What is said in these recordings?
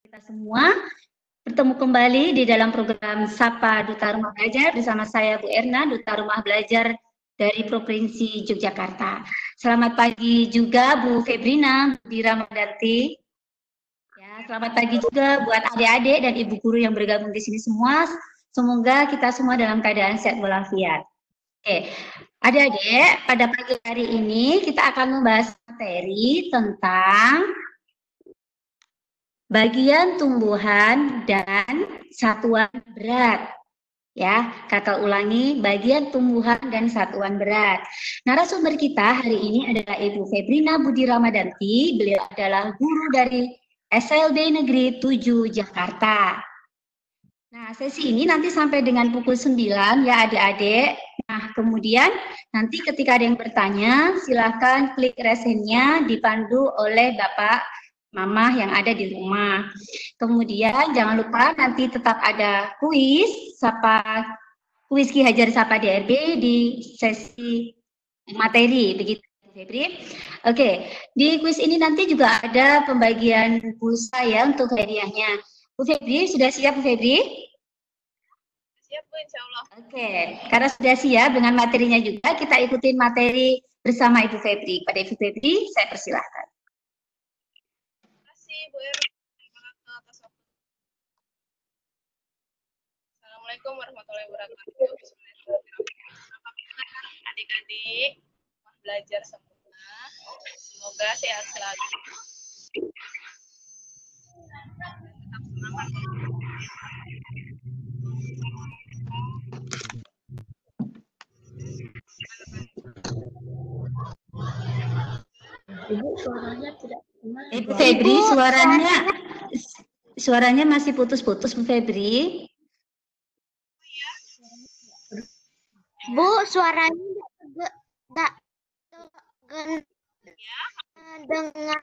Kita semua bertemu kembali di dalam program Sapa Duta Rumah Belajar bersama saya Bu Erna, Duta Rumah Belajar dari Provinsi Yogyakarta. Selamat pagi juga Bu Febrina, Bu Ramadanti. Ya, selamat pagi juga buat adik-adik dan ibu guru yang bergabung di sini semua. Semoga kita semua dalam keadaan sehat walafiat. Oke, adik-adik, pada pagi hari ini kita akan membahas materi tentang bagian tumbuhan dan satuan berat. Ya, kakak ulangi, bagian tumbuhan dan satuan berat. Narasumber kita hari ini adalah Ibu Febrina Budi Ramadanti. Beliau adalah guru dari SLB Negeri 7 Jakarta. Nah, sesi ini nanti sampai dengan pukul 9 ya adik-adik. Nah, kemudian nanti ketika ada yang bertanya, silakan klik raise hand-nya dipandu oleh Bapak Mama yang ada di rumah. Kemudian jangan lupa nanti tetap ada kuis Ki Hajar Sapa DRB di sesi materi, begitu Febri. Oke, di kuis ini nanti juga ada pembagian pulsa ya untuk hadiahnya. Bu Febri, sudah siap Bu Febri? Siap Bu, insya Allah. Oke, karena sudah siap dengan materinya juga, kita ikutin materi bersama Ibu Febri. Pada Ibu Febri, saya persilahkan. Bu Erna atas waktu. Assalamualaikum warahmatullahi wabarakatuh. Adik-adik, belajar semua. Semoga sehat selalu. Tetap semangat. Ibu suaranya tidak dengar. Bu Febri, suaranya masih putus-putus Bu Febri. Bu, suaranya enggak dengar.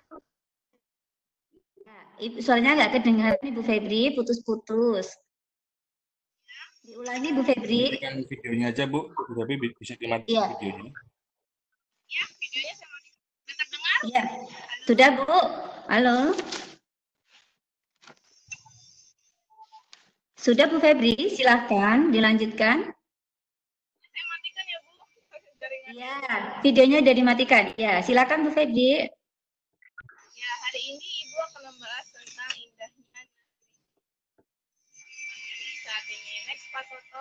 Suaranya nggak kedengaran Ibu Febri, putus-putus. Diulangi Bu Febri. Matikan videonya aja Bu, tapi bisa dimatikan videonya. Ya, videonya saya mau terdengar? Iya, sudah Bu. Halo. Sudah Bu Febri, silahkan dilanjutkan. Saya matikan ya Bu. Iya, videonya sudah dimatikan. Ya, silakan Bu Febri. Ya, hari ini Ibu akan membahas tentang indahnya negeri. Jadi saat ini next Pak Toto.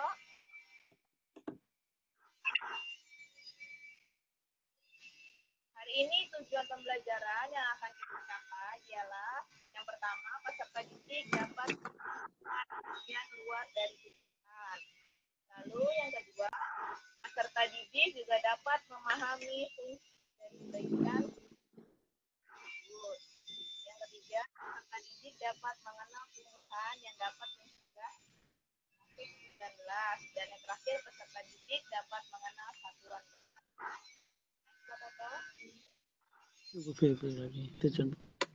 Hari ini tujuan pembelajaran yang akan kita capai ialah yang pertama, peserta didik dapat bagian luar dari tulisan. Lalu yang kedua, peserta didik juga dapat memahami fungsi dari bagian tersebut. Yang ketiga, peserta didik dapat mengenal tumbuhan yang dapat mencegah COVID-19. Dan yang terakhir, peserta didik dapat mengenal satuan berat. Ibu Febri lagi, tujuan.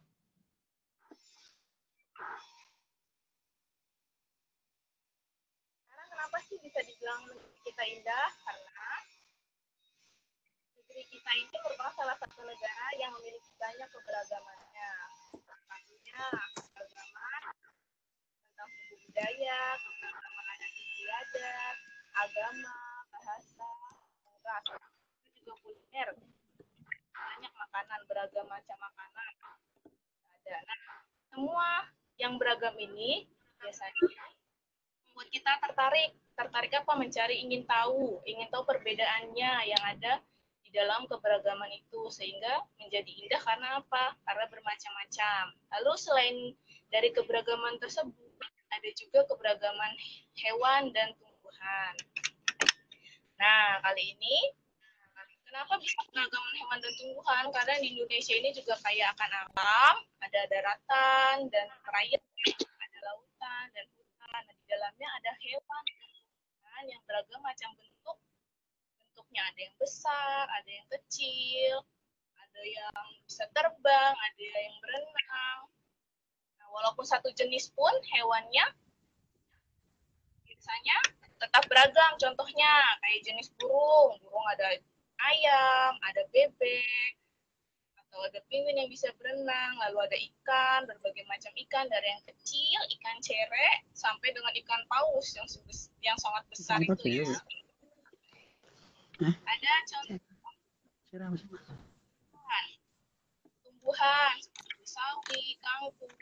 Sekarang kenapa sih bisa dibilang negeri kita indah? Karena negeri kita ini merupakan salah satu negara yang memiliki banyak keberagamannya. Satunya keberagaman tentang suku budaya, keberagaman adat istiadat, agama, bahasa, ras. Itu juga kuliner. Banyak makanan, beragam macam makanan ada. Nah, semua yang beragam ini biasanya membuat kita tertarik apa, ingin tahu perbedaannya yang ada di dalam keberagaman itu, sehingga menjadi indah karena apa? Karena bermacam-macam. Lalu selain dari keberagaman tersebut, ada juga keberagaman hewan dan tumbuhan. Nah, kali ini kenapa bisa keberagaman hewan dan tumbuhan? Karena di Indonesia ini juga kaya akan alam, ada daratan dan perairan, ada lautan dan hutan. Nah, di dalamnya ada hewan dan tumbuhan yang beragam macam bentuknya. Ada yang besar, ada yang kecil, ada yang bisa terbang, ada yang berenang. Nah, walaupun satu jenis pun hewannya biasanya tetap beragam. Contohnya kayak jenis burung ada ayam, ada bebek, atau ada penguin yang bisa berenang, lalu ada ikan, berbagai macam ikan dari yang kecil, ikan cere, sampai dengan ikan paus yang sangat besar Ikan itu ya. Ada contoh tumbuhan seperti sawi, kangkung,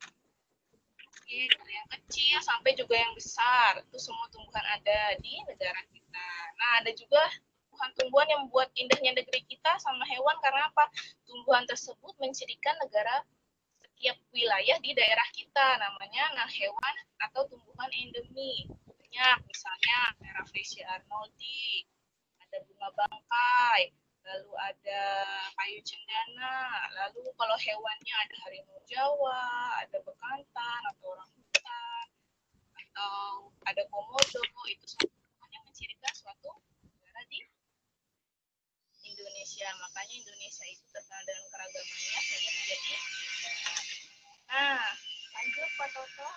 dari yang kecil sampai juga yang besar. Itu semua tumbuhan ada di negara kita. Nah, ada juga tumbuhan-tumbuhan yang membuat indahnya negeri kita sama hewan karena apa? Tumbuhan tersebut mencirikan negara setiap wilayah di daerah kita. Namanya hewan atau tumbuhan endemi. Banyak, misalnya Rafflesia arnoldi, ada bunga bangkai, lalu ada kayu cendana, lalu kalau hewannya ada harimau Jawa, ada bekantan atau orangutan, atau ada komodo, itu semuanya mencirikan suatu negara di Indonesia. Makanya Indonesia itu terkenal dengan keragamannya sehingga menjadi. Nah, lanjut Pak Toto.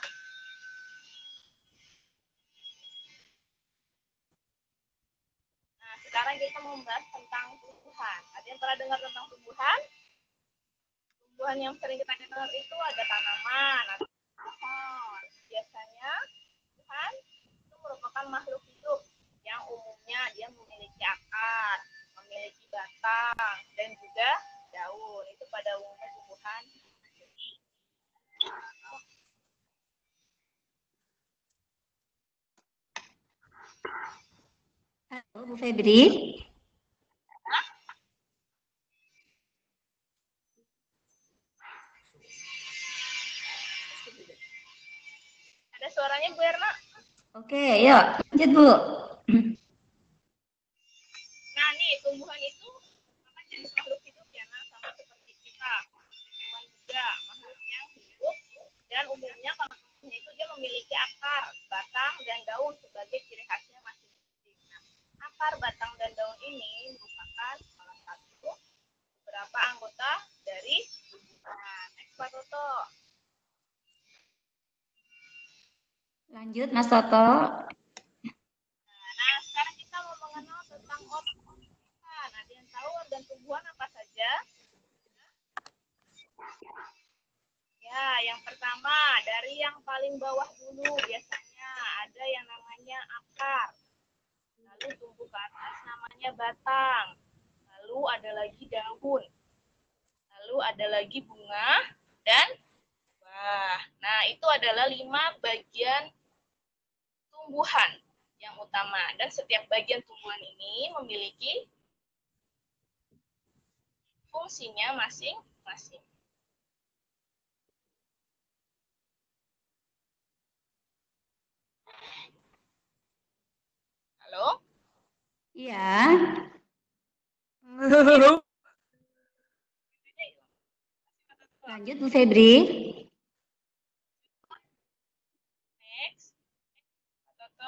Nah, sekarang kita membahas tentang tumbuhan. Ada yang pernah dengar tentang tumbuhan? Tumbuhan yang sering kita dengar itu ada tanaman atau pohon. Biasanya tumbuhan itu merupakan makhluk hidup yang umumnya dia memiliki akar, memiliki batang, dan juga daun. Itu pada umumnya tumbuhan. Halo, Bu Febri. Ada suaranya Bu Erna? Oke, yuk lanjut Bu. Nah nih, tumbuhan itu akan jenis makhluk hidup ya, nah sama seperti kita. Tumbuhan juga makhluk yang hidup dan umumnya kalau tumbuhan itu dia memiliki akar, batang, dan daun sebagai ciri khasnya masing-masing. Nah, akar, batang, dan daun ini merupakan salah satu beberapa anggota dari tumbuhan. Next Pak Toto. Lanjut Mas Toto. Nah, sekarang kita mau mengenal tentang organ tumbuhan. Ada yang tahu organ tumbuhan apa saja? Ya, yang pertama dari yang paling bawah dulu biasanya ada yang namanya akar. Lalu tumbuh ke atas namanya batang. Lalu ada lagi daun. Lalu ada lagi bunga dan buah. Nah, itu adalah 5 bagian tumbuhan yang utama. Dan setiap bagian tumbuhan ini memiliki fungsinya masing-masing. Halo? Iya. Lanjut Bu Febri. Next. Toto.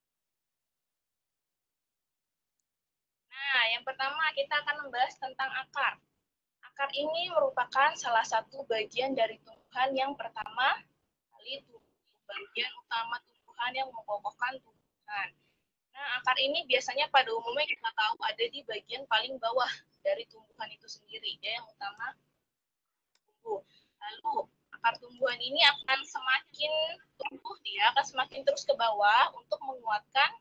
Nah, yang pertama kita akan membahas tentang akar. Akar ini merupakan salah satu bagian dari tumbuhan yang pertama kali bagian utama tumbuhan yang mengokohkan tumbuhan. Nah, akar ini biasanya pada umumnya kita tahu ada di bagian paling bawah dari tumbuhan itu sendiri, dia yang utama tumbuh. Lalu akar tumbuhan ini akan semakin tumbuh, dia akan semakin terus ke bawah untuk menguatkan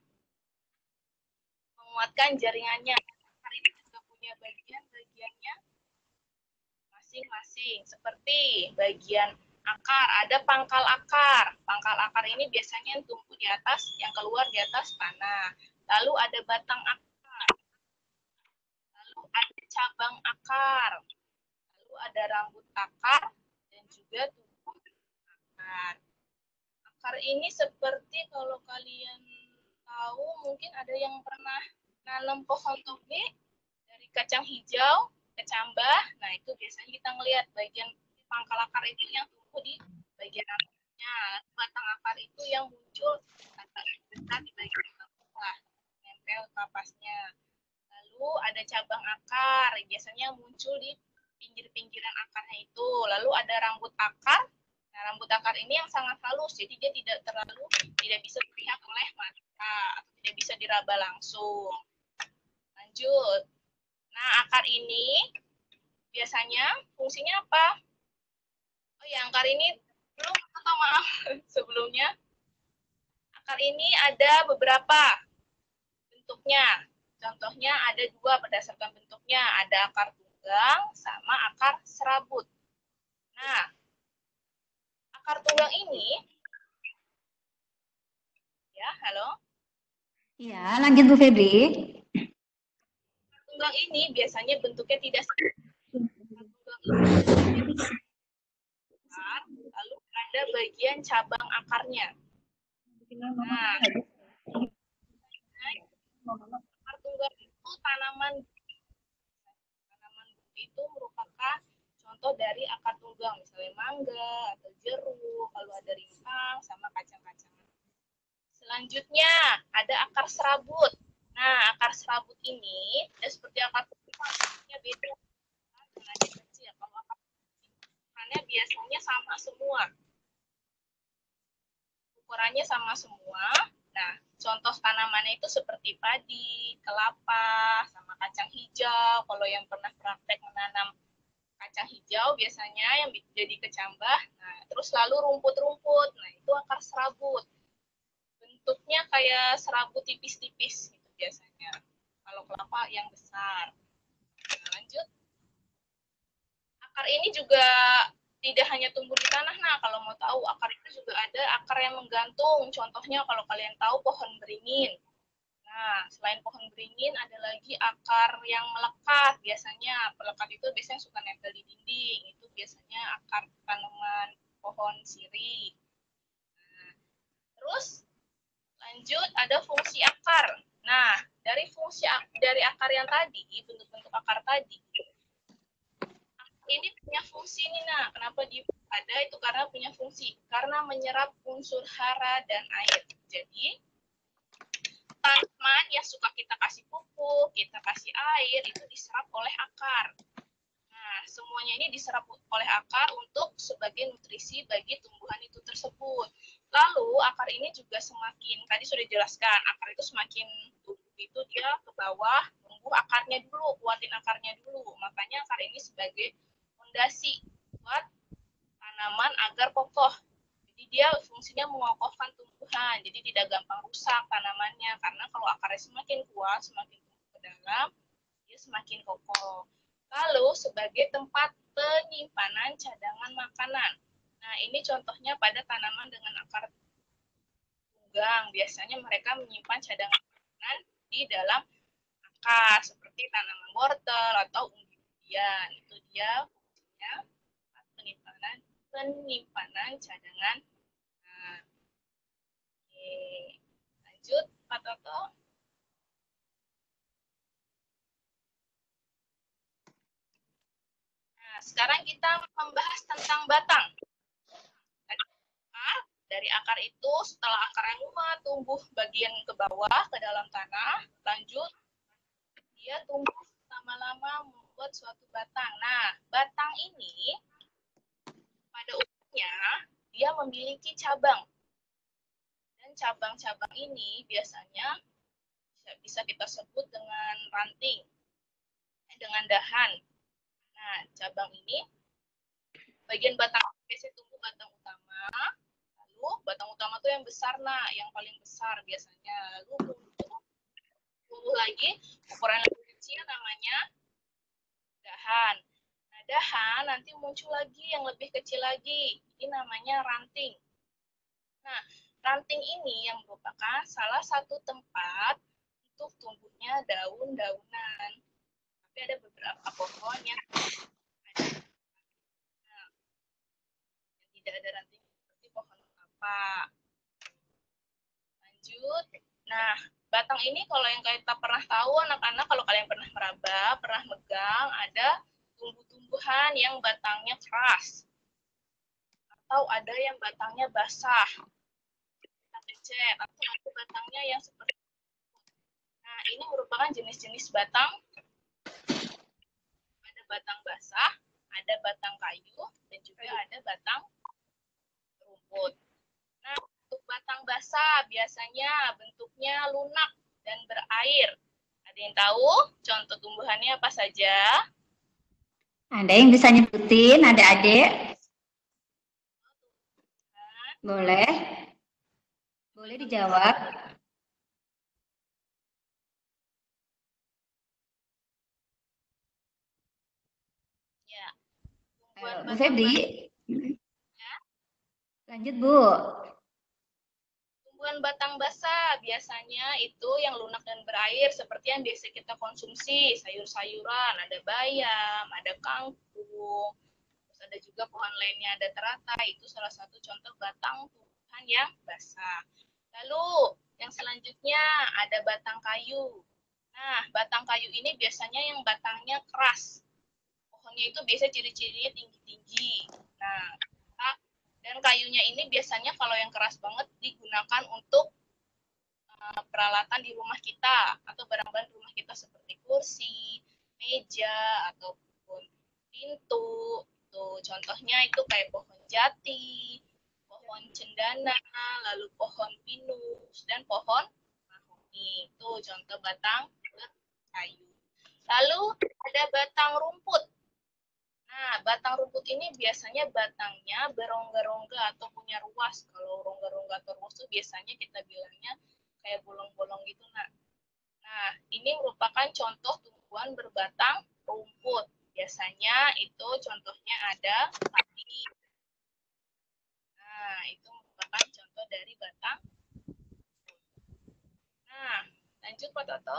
jaringannya. Akar ini juga punya bagian-bagiannya masing-masing. Seperti bagian akar, ada pangkal akar. Pangkal akar ini biasanya yang tumbuh di atas, yang keluar di atas tanah. Lalu ada batang akar. Lalu ada cabang akar. Lalu ada rambut akar dan juga tubuh akar. Akar ini seperti kalau kalian tahu, mungkin ada yang pernah nanam pohon toge dari kacang hijau, kecambah. Nah, itu biasanya kita ngelihat bagian pangkal akar itu yang tumbuh di bagian akarnya. Batang akar itu yang muncul agak besar di bagian bawah, nempel kapasnya. Lalu ada cabang akar, biasanya muncul di pinggir-pinggiran akarnya itu. Lalu ada rambut akar. Nah, rambut akar ini yang sangat halus, jadi dia tidak bisa terlihat oleh mata, atau tidak bisa diraba langsung. Lanjut. Nah, akar ini biasanya fungsinya apa? Oh ya, akar ini belum, atau maaf sebelumnya. Akar ini ada beberapa bentuknya. Contohnya ada dua berdasarkan bentuknya. Ada akar tunggang sama akar serabut. Nah, akar tunggang ini, ya, halo? Iya, lanjut Bu Febri. Akar tunggang ini biasanya bentuknya tidak sama. Akar tunggang ini akar, lalu ada bagian cabang akarnya. Nah, akar tunggang itu tanaman itu merupakan contoh dari akar tunggang, misalnya mangga atau jeruk, kalau ada rimpang sama kacang-kacangan. Selanjutnya ada akar serabut. Nah, akar serabut ini tidak seperti akar tunggang, beda. Ukurannya kecil. Kalau akar ukurannya biasanya sama semua. Ukurannya sama semua. Nah, contoh tanamannya itu seperti padi, kelapa, sama kacang hijau. Kalau yang pernah praktek menanam kacang hijau biasanya yang jadi kecambah. Nah, terus lalu rumput-rumput. Nah, itu akar serabut. Bentuknya kayak serabut tipis-tipis gitu biasanya. Kalau kelapa yang besar. Nah, lanjut. Akar ini juga tidak hanya tumbuh di tanah. Nah, kalau mau tahu akar itu juga ada akar yang menggantung. Contohnya kalau kalian tahu pohon beringin. Nah, selain pohon beringin ada lagi akar yang melekat. Biasanya melekat itu biasanya suka nempel di dinding. Itu biasanya akar tanaman pohon sirih. Nah, terus lanjut ada fungsi akar. Nah, dari akar yang tadi, bentuk-bentuk akar tadi, ini punya fungsi nih. Nah, kenapa dia ada itu karena punya fungsi, karena menyerap unsur hara dan air. Jadi tanaman yang suka kita kasih pupuk, kita kasih air, itu diserap oleh akar. Nah, semuanya ini diserap oleh akar untuk sebagai nutrisi bagi tumbuhan itu tersebut. Lalu akar ini juga semakin, tadi sudah dijelaskan, akar itu semakin tumbuh itu dia ke bawah, tumbuh akarnya dulu, kuatin akarnya dulu. Makanya akar ini sebagai fondasi buat tanaman agar kokoh. Jadi dia fungsinya mengokohkan tumbuhan, jadi tidak gampang rusak tanamannya. Karena kalau akarnya semakin kuat, semakin tumbuh ke dalam, dia semakin kokoh. Lalu sebagai tempat penyimpanan cadangan makanan. Nah, ini contohnya pada tanaman dengan akar tunggang. Biasanya mereka menyimpan cadangan makanan di dalam akar, seperti tanaman wortel atau umbi-umbian. Itu dia fungsinya penyimpanan cadangan. Nah, oke. Lanjut, Pak Toto. Nah, sekarang kita membahas tentang batang. Dari akar itu, setelah akarnya muat, tumbuh bagian ke bawah, ke dalam tanah, lanjut, dia tumbuh lama-lama membuat suatu batang. Nah, batang ini, pada umumnya, dia memiliki cabang. Dan cabang-cabang ini biasanya bisa kita sebut dengan ranting, dengan dahan. Nah, cabang ini, bagian batang biasanya tumbuh batang utama, lalu batang utama tuh yang besar, nah, yang paling besar biasanya. Lalu tumbuh lagi, ukuran lebih kecil namanya dahan. Nah, dahan nanti muncul lagi yang lebih kecil lagi, ini namanya ranting. Nah, ranting ini yang merupakan salah satu tempat untuk tumbuhnya daun-daunan. Tapi ada beberapa pohon yang tidak ada ranting seperti pohon kelapa. Lanjut. Nah, batang ini kalau yang kita pernah tahu anak-anak, kalau kalian pernah meraba, pernah megang, ada tumbuh-tumbuhan yang batangnya keras. Atau ada yang batangnya basah. Kita pencet, atau ada batangnya yang seperti itu. Nah, ini merupakan jenis-jenis batang. Ada batang basah, ada batang kayu, dan juga ada batang rumput. Nah, untuk batang basah biasanya bentuknya lunak dan berair. Ada yang tahu contoh tumbuhannya apa saja? Ada yang bisa nyebutin, adik-adik? Boleh? Boleh dijawab? Ya. Ayo, Bu Batang Febri. Ya. Lanjut, Bu. Tumbuhan batang basah biasanya itu yang lunak dan berair seperti yang biasa kita konsumsi, sayur-sayuran, ada bayam, ada kangkung, terus ada juga pohon lainnya ada teratai, itu salah satu contoh batang tumbuhan yang basah. Lalu yang selanjutnya ada batang kayu. Nah, batang kayu ini biasanya yang batangnya keras. Pohonnya itu biasa ciri-cirinya tinggi-tinggi. Nah, dan kayunya ini biasanya kalau yang keras banget digunakan untuk peralatan di rumah kita atau barang-barang di rumah kita seperti kursi, meja, ataupun pintu. Tuh, contohnya itu kayak pohon jati, pohon cendana, lalu pohon pinus, dan pohon mahoni. Itu contoh batang kayu. Lalu ada batang rumput. Nah, batang rumput ini biasanya batangnya berongga-rongga atau punya ruas. Kalau rongga-rongga atau ruas itu biasanya kita bilangnya kayak bolong-bolong gitu. Nah, ini merupakan contoh tumbuhan berbatang rumput. Biasanya itu contohnya ada padi. Nah, itu merupakan contoh dari batang. Nah, lanjut Pak Toto.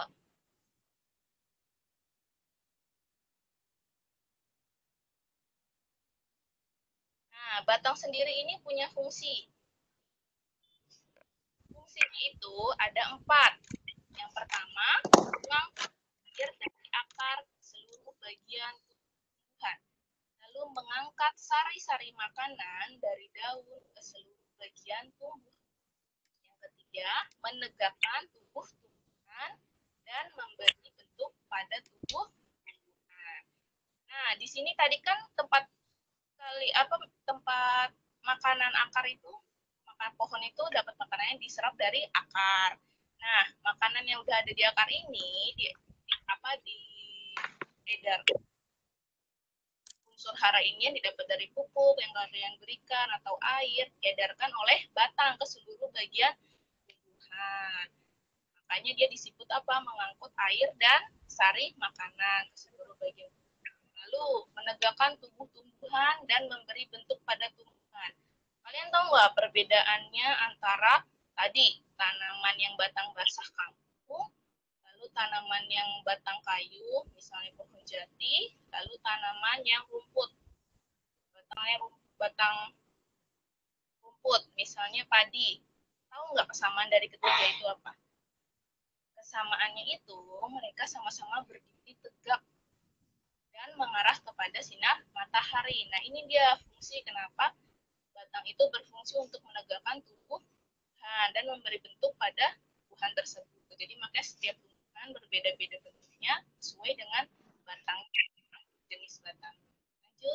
Nah, batang sendiri ini punya fungsi. Fungsinya itu ada 4. Yang pertama, mengangkut air dari akar seluruh bagian tumbuhan. Lalu mengangkat sari-sari makanan dari daun ke seluruh bagian tumbuh. Yang ketiga, menegakkan tubuh tumbuhan dan memberi bentuk pada tubuh tumbuhan. Nah, di sini tadi kan tempat makanan akar itu, makan pohon itu dapat makanannya diserap dari akar. Nah, makanan yang udah ada di akar ini di edar unsur hara ini yang didapat dari pupuk yang kalian berikan atau air diedarkan oleh batang ke seluruh bagian tumbuhan. Makanya dia disebut apa? Mengangkut air dan sari makanan ke seluruh bagian tumbuhan. Lalu menegakkan tubuh tumbuhan dan memberi bentuk pada tumbuhan. Kalian tahu nggak perbedaannya antara tadi tanaman yang batang basah kangkung, lalu tanaman yang batang kayu, misalnya pohon jati, lalu tanaman yang rumput, batang rumput, misalnya padi. Tahu nggak kesamaan dari ketiga itu apa? Kesamaannya itu mereka sama-sama berdiri tegak dan mengarah kepada sinar matahari. Nah, ini dia fungsi kenapa batang itu berfungsi untuk menegakkan tubuh dan memberi bentuk pada tumbuhan tersebut. Jadi makanya setiap tumbuhan berbeda-beda bentuknya sesuai dengan batangnya, jenis batang. Lanjut.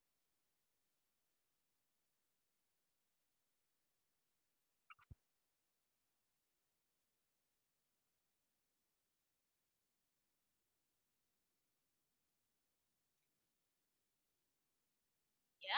Ya.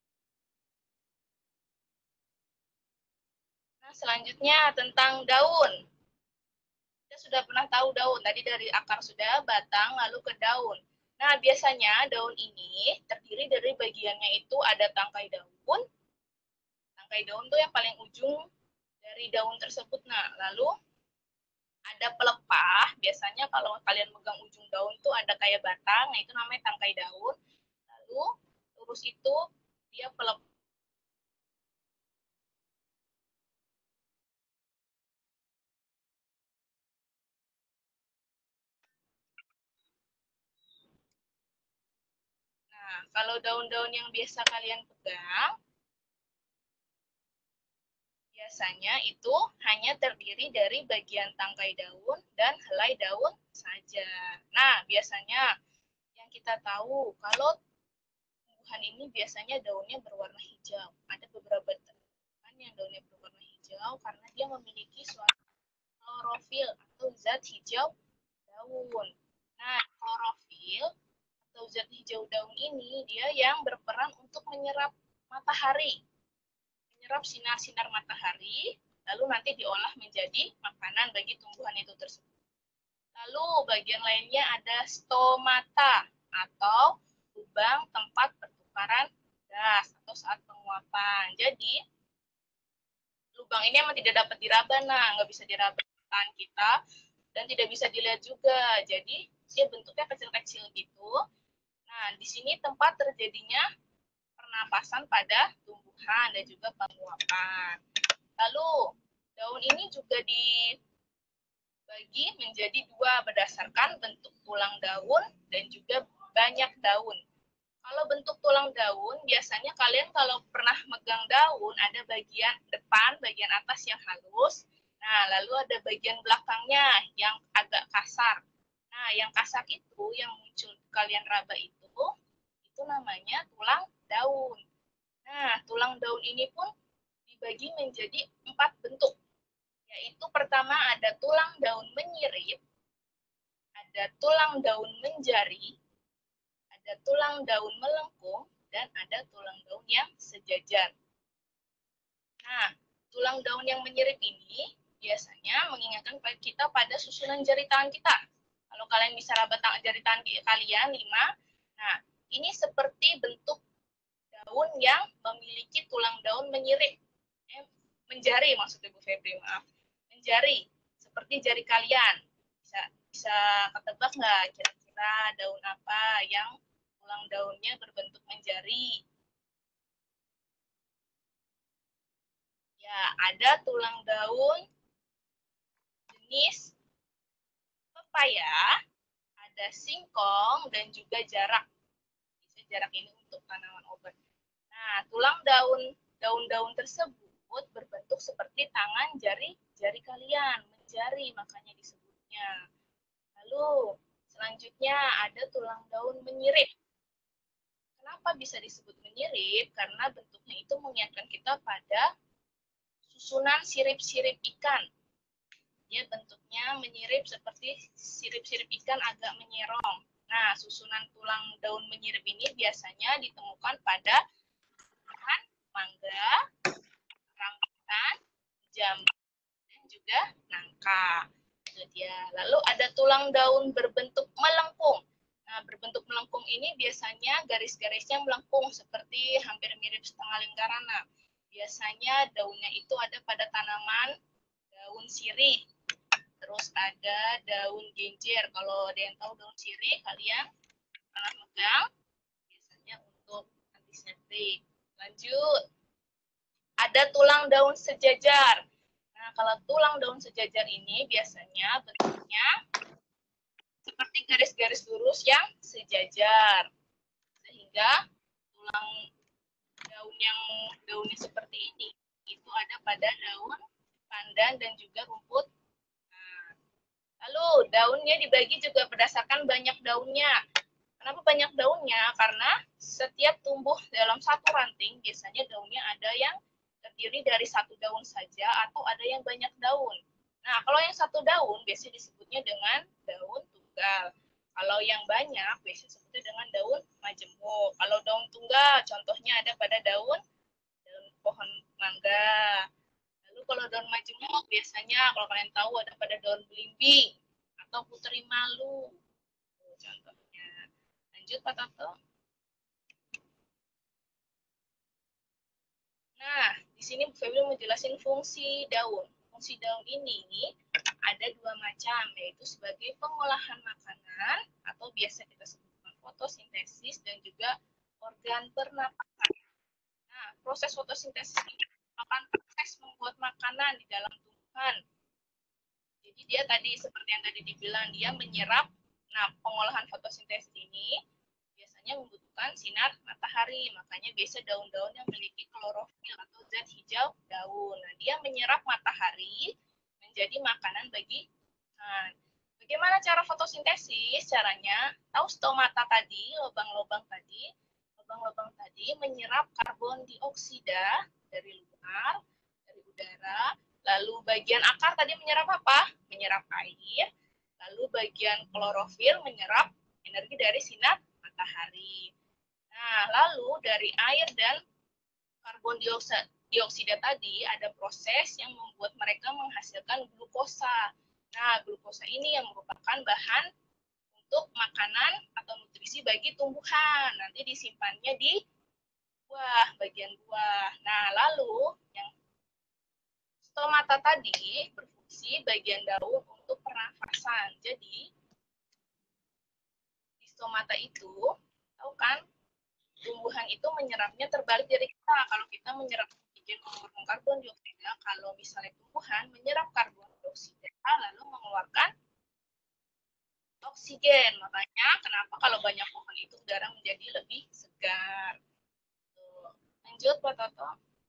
Nah, selanjutnya tentang daun. Kita sudah pernah tahu daun, tadi dari akar sudah, batang, lalu ke daun. Nah, biasanya daun ini terdiri dari bagiannya itu ada tangkai daun. Tangkai daun tuh yang paling ujung dari daun tersebut. Nah, lalu ada pelepah. Biasanya kalau kalian megang ujung daun tuh ada kayak batang, nah itu namanya tangkai daun. Lalu lurus itu dia pelepah. Nah, kalau daun-daun yang biasa kalian pegang, biasanya itu hanya terdiri dari bagian tangkai daun dan helai daun saja. Nah, biasanya yang kita tahu kalau tumbuhan ini biasanya daunnya berwarna hijau. Ada beberapa tanaman yang daunnya berwarna hijau karena dia memiliki suatu klorofil atau zat hijau daun. Nah, klorofil atau zat zat hijau daun ini dia yang berperan untuk menyerap matahari, menyerap sinar-sinar matahari, lalu nanti diolah menjadi makanan bagi tumbuhan itu tersebut. Lalu bagian lainnya ada stomata atau lubang tempat pertukaran gas atau saat penguapan. Jadi lubang ini memang tidak dapat diraba, nggak bisa diraba tangan kita dan tidak bisa dilihat juga. Jadi dia bentuknya kecil-kecil gitu. Nah, di sini tempat terjadinya pernapasan pada tumbuhan dan juga penguapan. Lalu daun ini juga dibagi menjadi dua berdasarkan bentuk tulang daun dan juga banyak daun. Kalau bentuk tulang daun, biasanya kalian kalau pernah megang daun, ada bagian depan, bagian atas yang halus. Nah, lalu ada bagian belakangnya yang agak kasar. Nah, yang kasar itu, yang muncul kalian raba itu namanya tulang daun. Nah, tulang daun ini pun dibagi menjadi 4 bentuk. Yaitu pertama ada tulang daun menyirip, ada tulang daun menjari, ada tulang daun melengkung, dan ada tulang daun yang sejajar. Nah, tulang daun yang menyirip ini biasanya mengingatkan kita pada susunan jari tangan kita. Kalau kalian bisa raba jari tangan kalian 5, nah ini seperti bentuk daun yang memiliki tulang daun menyirip. Menjari maksudnya Bu Febri, maaf. Menjari, seperti jari kalian. Bisa ketebak nggak kira-kira daun apa yang tulang daunnya berbentuk menjari? Ya, ada tulang daun jenis pepaya, ada singkong, dan juga jarak. Bisa jarak ini untuk tanaman obat. Nah, tulang daun-daun tersebut berbentuk seperti tangan jari kalian, menjari makanya disebutnya. Lalu selanjutnya ada tulang daun menyirip. Kenapa bisa disebut menyirip? Karena bentuknya itu mengingatkan kita pada susunan sirip-sirip ikan. Dia bentuknya menyirip seperti sirip-sirip ikan agak menyerong. Nah, susunan tulang daun menyirip ini biasanya ditemukan pada pohon mangga, rambutan, jambu, dan juga nangka. Itu dia. Lalu ada tulang daun berbentuk melengkung. Nah, berbentuk melengkung ini biasanya garis-garisnya melengkung seperti hampir mirip setengah lingkaran. Nah, biasanya daunnya itu ada pada tanaman daun sirih. Terus ada daun genjer. Kalau ada yang tahu daun sirih, kalian pernah megang, biasanya untuk antiseptik. Lanjut. Ada tulang daun sejajar. Nah, kalau tulang daun sejajar ini biasanya bentuknya seperti garis-garis lurus yang sejajar. Sehingga tulang daun yang daunnya seperti ini, itu ada pada daun pandan dan juga rumput. Nah, lalu daunnya dibagi juga berdasarkan banyak daunnya. Kenapa banyak daunnya? Karena setiap tumbuh dalam satu ranting, biasanya daunnya ada yang terdiri dari satu daun saja atau ada yang banyak daun. Nah, kalau yang satu daun biasanya disebutnya dengan daun tunggal. Kalau yang banyak biasanya disebutnya dengan daun majemuk. Kalau daun tunggal contohnya ada pada daun pohon mangga. Lalu kalau daun majemuk biasanya kalau kalian tahu ada pada daun belimbing atau puteri malu. Contohnya. Lanjut Pak Tato. Nah, di sini Bu Febri mau jelasin fungsi daun. Fungsi daun ini ada 2 macam, yaitu sebagai pengolahan makanan atau biasa kita sebut fotosintesis dan juga organ pernapasan. Nah, proses fotosintesis ini merupakan proses membuat makanan di dalam tumbuhan. Jadi dia tadi seperti yang tadi dibilang, dia menyerap. Nah, pengolahan fotosintesis ini biasanya membutuhkan sinar matahari, makanya biasa daun-daun yang memiliki klorofil atau zat hijau daun. Nah, dia menyerap matahari menjadi makanan bagi. Nah, bagaimana cara fotosintesis? Caranya, tahu stomata tadi, lubang-lubang tadi menyerap karbon dioksida dari luar, dari udara. Lalu bagian akar tadi menyerap apa? Menyerap air. Lalu bagian klorofil menyerap energi dari sinar matahari. matahari. Nah, lalu dari air dan karbon dioksida tadi ada proses yang membuat mereka menghasilkan glukosa. Nah, glukosa ini yang merupakan bahan untuk makanan atau nutrisi bagi tumbuhan. Nanti disimpannya di buah, bagian buah. Nah, lalu yang stomata tadi berfungsi bagian daun untuk pernafasan. Jadi, di stomata itu, tahu kan, tumbuhan itu menyerapnya terbalik dari kita. Kalau kita menyerap oksigen mengeluarkan karbon dioksida, kalau misalnya tumbuhan menyerap karbon dioksida lalu mengeluarkan oksigen. Makanya kenapa kalau banyak pohon itu udara menjadi lebih segar. Tuh. Lanjut, Pak Toto.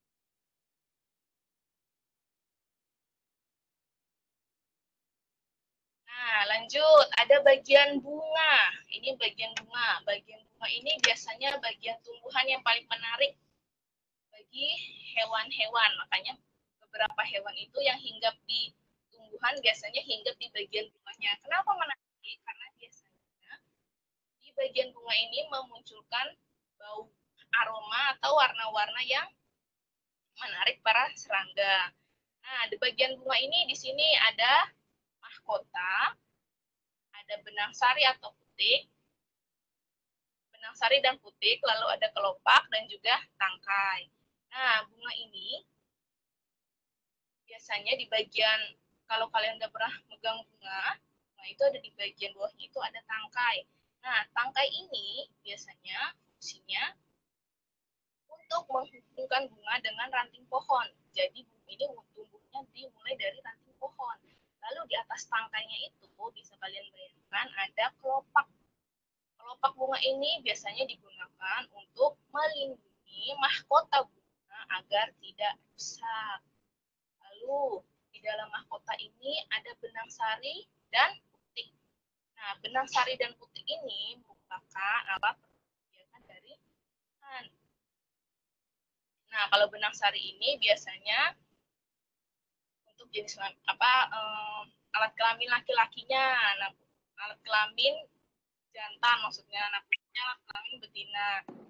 Nah, lanjut. Ada bagian bunga. Ini bagian bunga. Bagian bunga ini biasanya bagian tumbuhan yang paling menarik bagi hewan-hewan. Makanya beberapa hewan itu yang hinggap di tumbuhan biasanya hinggap di bagian bunganya. Kenapa menarik? Karena biasanya di bagian bunga ini memunculkan bau aroma atau warna-warna yang menarik para serangga. Nah, di bagian bunga ini di sini ada mahkota, ada benang sari atau putik, benang sari dan putik, lalu ada kelopak dan juga tangkai. Nah, bunga ini biasanya di bagian, kalau kalian udah pernah megang bunga itu ada di bagian bawahnya itu ada tangkai. Nah, tangkai ini biasanya fungsinya untuk menghubungkan bunga dengan ranting pohon. Jadi bunga ini tumbuhnya dimulai dari ranting pohon. Lalu di atas tangkainya itu bisa kalian bayangkan ada kelopak. Kelopak bunga ini biasanya digunakan untuk melindungi mahkota bunga agar tidak rusak. Lalu di dalam mahkota ini ada benang sari dan putik. Nah, benang sari dan putik ini merupakan alat perkegiatan dari ikan. Nah, kalau benang sari ini biasanya untuk jenis alat kelamin laki-lakinya. Nah, alat kelamin jantan maksudnya, alat kelamin betina.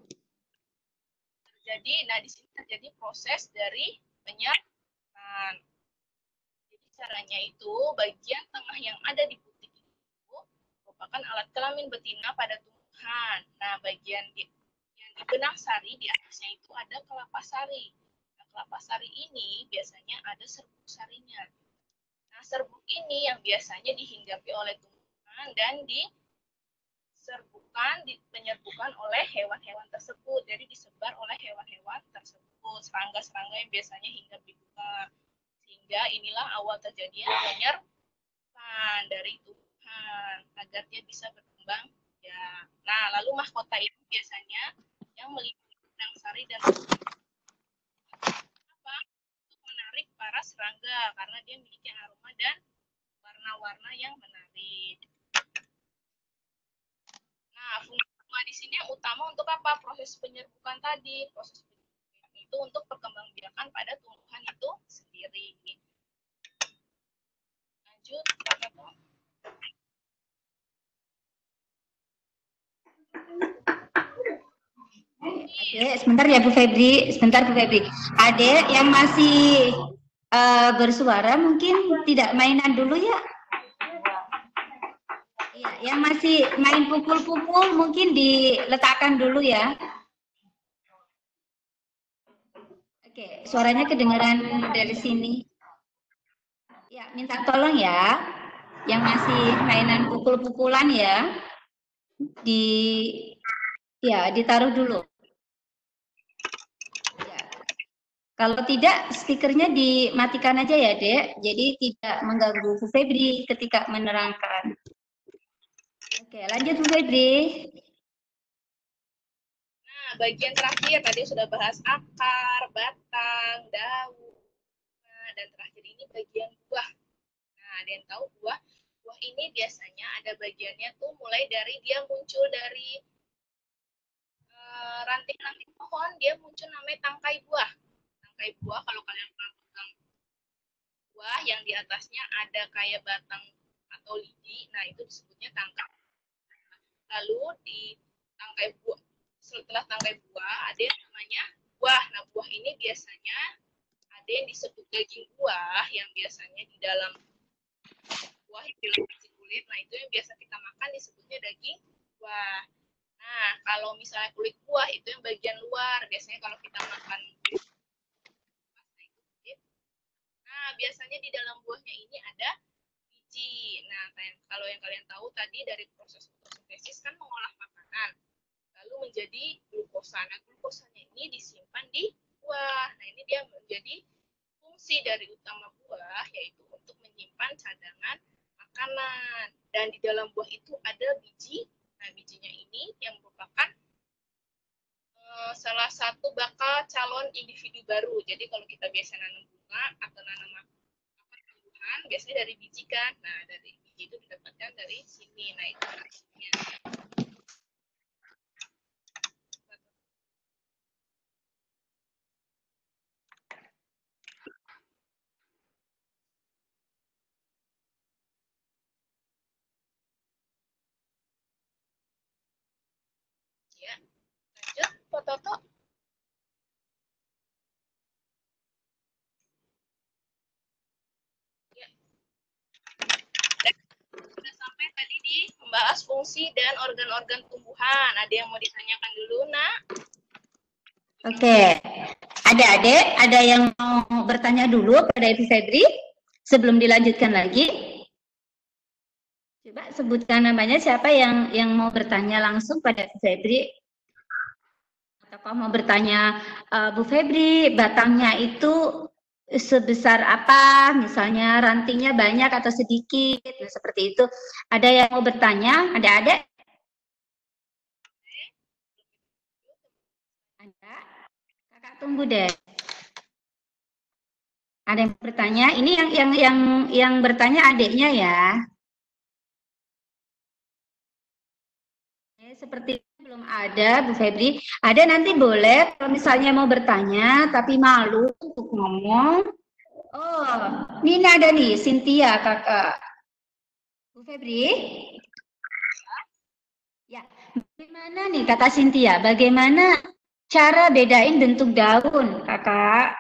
Nah di sini terjadi proses dari penyerapan. Jadi caranya itu bagian tengah yang ada di putik itu merupakan alat kelamin betina pada tumbuhan. Nah, bagian yang di benang sari di atasnya itu ada kelapa sari. Nah, kelapa sari ini biasanya ada serbuk sarinya. Nah, serbuk ini yang biasanya dihinggapi oleh tumbuhan dan penyerbukan oleh hewan-hewan tersebut. Jadi disebar oleh hewan-hewan tersebut, serangga-serangga yang biasanya hinggap di bunga. Sehingga inilah awal terjadinya penyerbukan dari tumbuhan agar dia bisa berkembang. Ya. Nah, lalu mahkota itu biasanya yang melindungi benang sari dan apa? Untuk menarik para serangga karena dia memiliki aroma dan warna-warna yang menarik. Nah, fungsi bunga di sini yang utama untuk apa? Proses penyerbukan tadi. Proses penyerbukan itu untuk perkembangbiakan pada tumbuhan itu sendiri. Lanjut, Pak Gatot. Adek, sebentar ya Bu Febri, sebentar Bu Febri. Adek yang masih bersuara mungkin tidak mainan dulu ya. Iya, yang masih main pukul-pukul mungkin diletakkan dulu ya. Oke, suaranya kedengaran dari sini. Ya, minta tolong ya. Yang masih mainan pukul-pukulan ya. Ditaruh dulu. Ya. Kalau tidak, stikernya dimatikan aja ya, Dek. Jadi tidak mengganggu Bu Febri ketika menerangkan. Oke, lanjut Bu Febri. Nah, bagian terakhir tadi sudah bahas akar, batang, daun. Nah, dan terakhir ini bagian buah. Nah, ada yang tahu buah? Buah ini biasanya ada bagiannya tuh mulai dari dia muncul dari ranting-ranting pohon, dia muncul namanya tangkai buah. Tangkai buah kalau kalian pernah pegang buah yang di atasnya ada kayak batang atau lidi, nah itu disebutnya tangkai. Lalu di tangkai buah. Setelah tangkai buah ada yang namanya buah. Nah, buah ini biasanya ada yang disebut daging buah yang biasanya di dalam buah yang dilapisi kulit. Nah, itu yang biasa kita makan disebutnya daging buah. Nah, kalau misalnya kulit buah itu yang bagian luar. Biasanya kalau kita makan nah, biasanya di dalam buahnya ini ada biji. Nah, kalau yang kalian tahu tadi dari proses fotosintesis kan mengolah makanan, lalu menjadi glukosa. Nah, glukosanya ini disimpan di buah. Nah, ini dia menjadi fungsi dari utama buah, yaitu untuk menyimpan cadangan makanan. Dan di dalam buah itu ada biji. Nah, bijinya ini yang merupakan salah satu bakal calon individu baru. Jadi kalau kita biasa nanam bunga atau nanam tumbuhan, biasanya dari biji kan. Nah, dari biji itu didapatkan dari sini. Nah, itu hasilnya. Ya, lanjut, Pototo. Ya. Sudah sampai tadi di membahas fungsi dan organ-organ tumbuhan. Ada yang mau ditanyakan dulu, Nak? Oke. Adik-adik, ada yang mau bertanya dulu pada Ibu Febri sebelum dilanjutkan lagi? Coba sebutkan namanya, siapa yang mau bertanya langsung pada Bu Febri? Atau mau bertanya, Bu Febri, batangnya itu sebesar apa? Misalnya rantingnya banyak atau sedikit, nah, seperti itu. Ada yang mau bertanya? Adik-adik? Ada? Kakak tunggu deh. Ada yang bertanya? Ini yang bertanya adiknya ya. Seperti belum ada, Bu Febri. Ada, nanti boleh kalau misalnya mau bertanya tapi malu untuk ngomong. Oh, ini ada nih, Cynthia, kakak. Bu Febri? Ya, bagaimana nih kata Cynthia? Bagaimana cara bedain bentuk daun, kakak?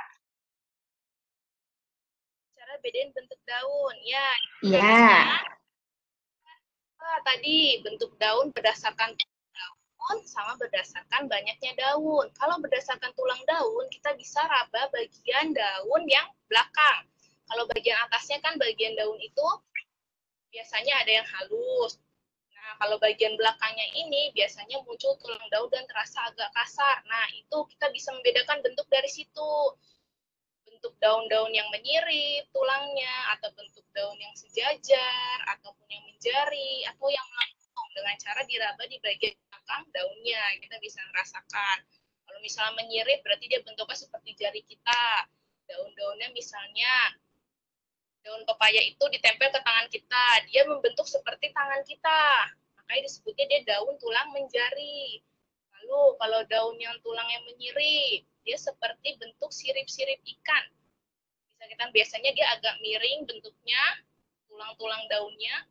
Cara bedain bentuk daun, ya. Ya. Tadi bentuk daun berdasarkan daun sama berdasarkan banyaknya daun. Kalau berdasarkan tulang daun, kita bisa raba bagian daun yang belakang. Kalau bagian atasnya kan bagian daun itu biasanya ada yang halus. Nah, kalau bagian belakangnya ini biasanya muncul tulang daun dan terasa agak kasar. Nah, itu kita bisa membedakan bentuk dari situ. Bentuk daun-daun yang menyirip tulangnya, atau bentuk daun yang sejajar, ataupun yang menjari, atau yang melengkung dengan cara diraba di bagian belakang daunnya. Kita bisa merasakan. Kalau misalnya menyirip, berarti dia bentuknya seperti jari kita. Daun-daunnya misalnya, daun pepaya itu ditempel ke tangan kita. Dia membentuk seperti tangan kita. Makanya disebutnya dia daun tulang menjari. Lalu kalau daun yang tulang yang menyirip, dia seperti bentuk sirip-sirip ikan. Bisa biasanya dia agak miring bentuknya, tulang-tulang daunnya.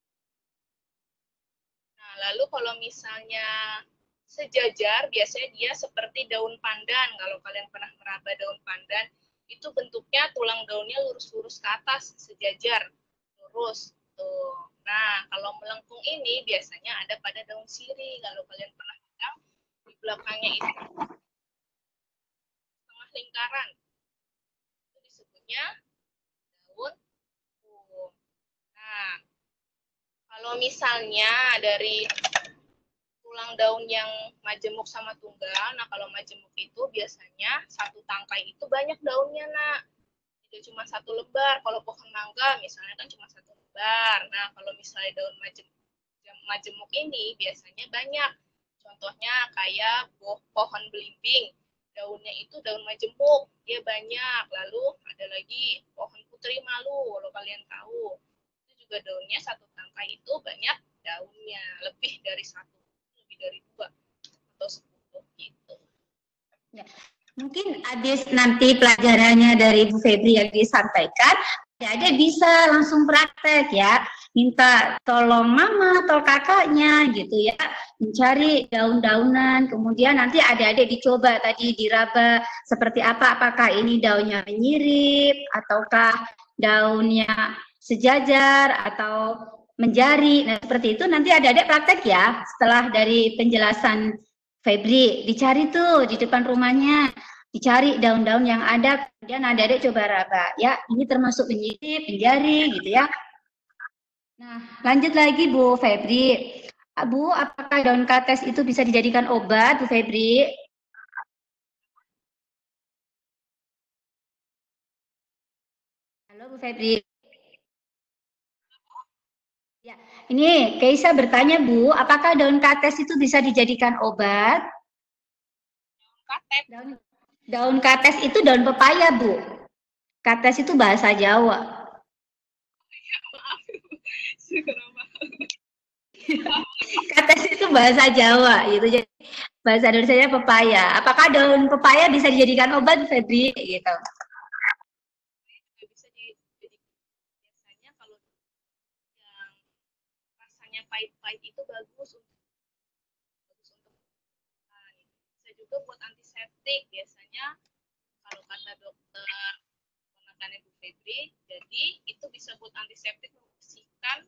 Nah, lalu kalau misalnya sejajar, biasanya dia seperti daun pandan. Kalau kalian pernah meraba daun pandan, itu bentuknya tulang daunnya lurus-lurus ke atas, sejajar, lurus. Tuh. Nah, kalau melengkung ini biasanya ada pada daun sirih. Kalau kalian pernah pegang, di belakangnya itu setengah lingkaran. Itu disebutnya daun pung. Nah, kalau misalnya dari tulang daun yang majemuk sama tunggal, nah kalau majemuk itu biasanya satu tangkai itu banyak daunnya, nak. Tidak cuma satu lembar. Kalau pohon mangga misalnya kan cuma satu lembar. Nah, kalau misalnya daun majemuk ini biasanya banyak. Contohnya kayak pohon belimbing. Daunnya itu daun majemuk, dia banyak. Lalu ada lagi pohon putri malu, kalau kalian tahu. Itu juga daunnya satu tangkai itu banyak daunnya, lebih dari satu, lebih dari 2 atau 10 gitu. Ya. Mungkin habis nanti pelajarannya dari Bu Febri yang disampaikan, Adik bisa langsung praktek ya, minta tolong mama atau kakaknya gitu ya, mencari daun-daunan, kemudian nanti adik-adik dicoba tadi diraba seperti apa, apakah ini daunnya menyirip, ataukah daunnya sejajar, atau menjari, nah seperti itu nanti adik-adik praktek ya, setelah dari penjelasan Febri, dicari tuh di depan rumahnya, dicari daun-daun yang ada, kemudian adik-adik coba raba ya, ini termasuk penjari, gitu ya. Nah, lanjut lagi Bu Febri. Bu, apakah daun kates itu bisa dijadikan obat, Bu Febri? Halo Bu Febri. Ya, ini Keisa bertanya Bu, apakah daun kates itu bisa dijadikan obat? Daun kates itu daun pepaya Bu. Kates itu bahasa Jawa. Kates itu bahasa Jawa gitu. Jadi bahasa Indonesia pepaya. Apakah daun pepaya bisa dijadikan obat, Febri? Gitu. Bisa biasanya kalau yang rasanya pahit-pahit itu bagus untuk bisa juga buat antiseptik biasanya kalau kata dokter ponakannya Bu Febri, jadi itu bisa buat antiseptik membersihkan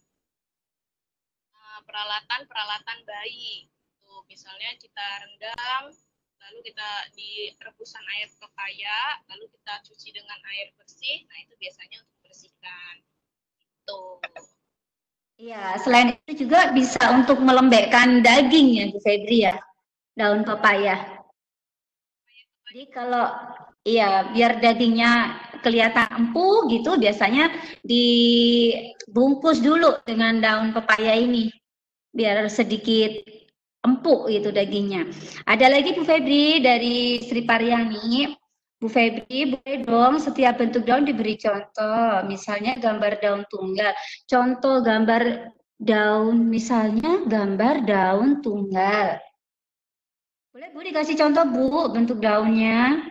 peralatan-peralatan bayi. Tuh, misalnya kita rendam, lalu kita di rebusan air pepaya, lalu kita cuci dengan air bersih. Nah, itu biasanya untuk membersihkan. Tuh. Iya, selain itu juga bisa untuk melembekkan daging ya, Bu Febri ya, daun pepaya. Jadi kalau iya biar dagingnya kelihatan empuk gitu, biasanya dibungkus dulu dengan daun pepaya ini, biar sedikit empuk gitu dagingnya. Ada lagi Bu Febri dari Sri Paryani. Bu Febri, boleh dong setiap bentuk daun diberi contoh, misalnya gambar daun tunggal. Contoh gambar daun, misalnya gambar daun tunggal. Boleh Bu dikasih contoh Bu, bentuk daunnya?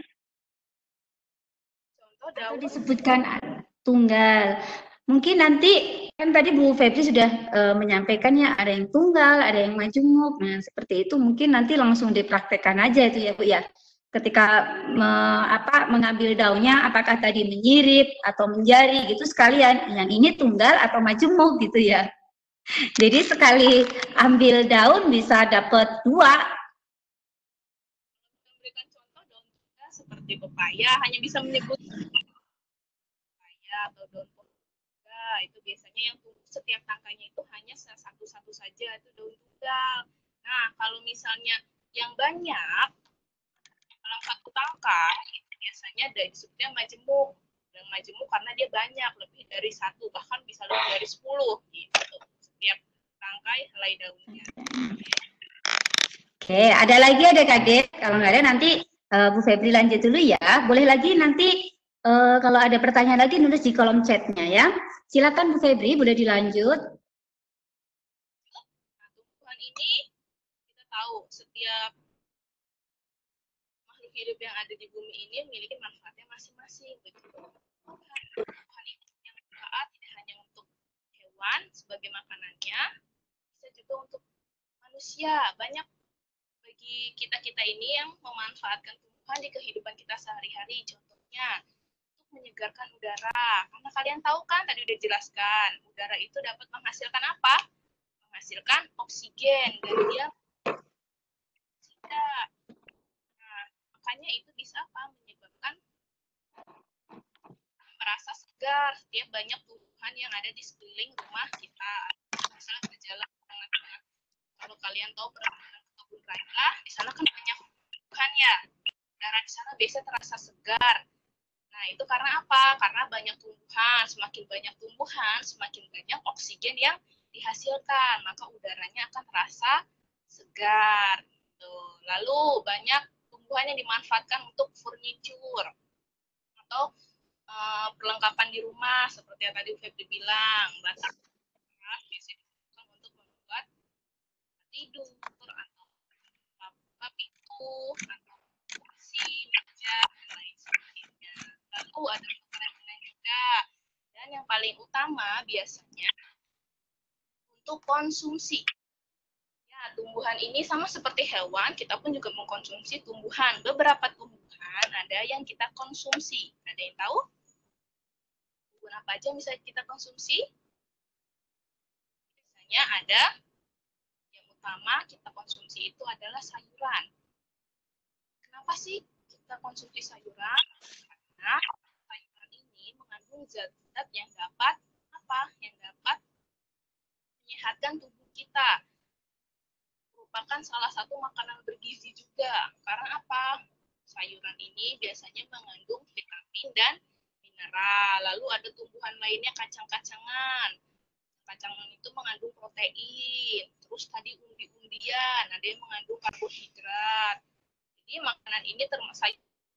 Contoh Atau daun disebutkan tunggal. Mungkin nanti kan tadi Bu Febri sudah menyampaikan ya ada yang tunggal, ada yang majemuk. Nah, seperti itu mungkin nanti langsung dipraktekkan aja itu ya Bu ya. Ketika mengambil daunnya apakah tadi menyirip atau menjari gitu sekalian. Yang ini tunggal atau majemuk gitu ya. Jadi sekali ambil daun bisa dapat dua. memberikan contoh daun tunggal seperti pepaya hanya bisa menyebut pepaya atau daun tunggal. Itu biasanya yang setiap tangkainya itu hanya satu-satu saja itu daun tunggal. Nah, kalau misalnya yang banyak dalam satu tangkai itu biasanya disebutnya majemuk. Dan majemuk karena dia banyak, lebih dari satu, bahkan bisa lebih dari 10 gitu. Setiap tangkai helai daunnya. Oke, ada lagi adik-adik. Kalau nggak ada nanti Bu Febri lanjut dulu ya. Boleh lagi nanti kalau ada pertanyaan lagi nulis di kolom chatnya ya. Silakan Bu Febri, boleh dilanjut. Nah, tumbuhan ini kita tahu setiap makhluk hidup yang ada di bumi ini memiliki manfaatnya masing-masing. Begitu. Tumbuhan ini yang manfaat tidak hanya untuk hewan sebagai makanannya, bisa juga untuk manusia. Banyak bagi kita-kita ini yang memanfaatkan tumbuhan di kehidupan kita sehari-hari. Contohnya, untuk menyegarkan udara. Karena kalian tahu kan, tadi udah jelaskan, udara itu dapat menghasilkan apa? Menghasilkan oksigen. Dan dia tidak. Nah, makanya itu bisa apa? Menyebabkan merasa segar. Setiap banyak tumbuhan yang ada di sekeliling rumah kita. Misalnya berjalan tengah-tengah. Kalau kalian tahu perjalanan ke kebun raya, di sana kan banyak tumbuhan ya. Udara di sana biasa terasa segar. Nah, itu karena apa? Karena banyak tumbuhan. Semakin banyak tumbuhan, semakin banyak oksigen yang dihasilkan. Maka udaranya akan terasa segar. Tuh. Lalu banyak tumbuhan yang dimanfaatkan untuk furniture atau perlengkapan di rumah seperti yang tadi Febri bilang, bata biasanya digunakan untuk membuat tidur atau pintu atau kursi, meja dan lain sebagainya. Lalu ada kerajinan juga, dan paling utama biasanya untuk konsumsi. Ya, tumbuhan ini sama seperti hewan, kita pun juga mengkonsumsi tumbuhan. Beberapa tumbuhan ada yang kita konsumsi. Ada yang tahu? Tumbuhan apa aja yang bisa kita konsumsi? Biasanya ada yang utama kita konsumsi itu adalah sayuran. Kenapa sih kita konsumsi sayuran? Karena sayuran ini mengandung zat-zat yang dapat apa? Yang dapat menyehatkan tubuh kita. Merupakan salah satu makanan bergizi juga. Karena apa? Sayuran ini biasanya mengandung vitamin dan mineral. Lalu ada tumbuhan lainnya kacang-kacangan. Kacang itu mengandung protein. Terus tadi umbi-umbian, ada yang mengandung karbohidrat. Jadi makanan ini termasuk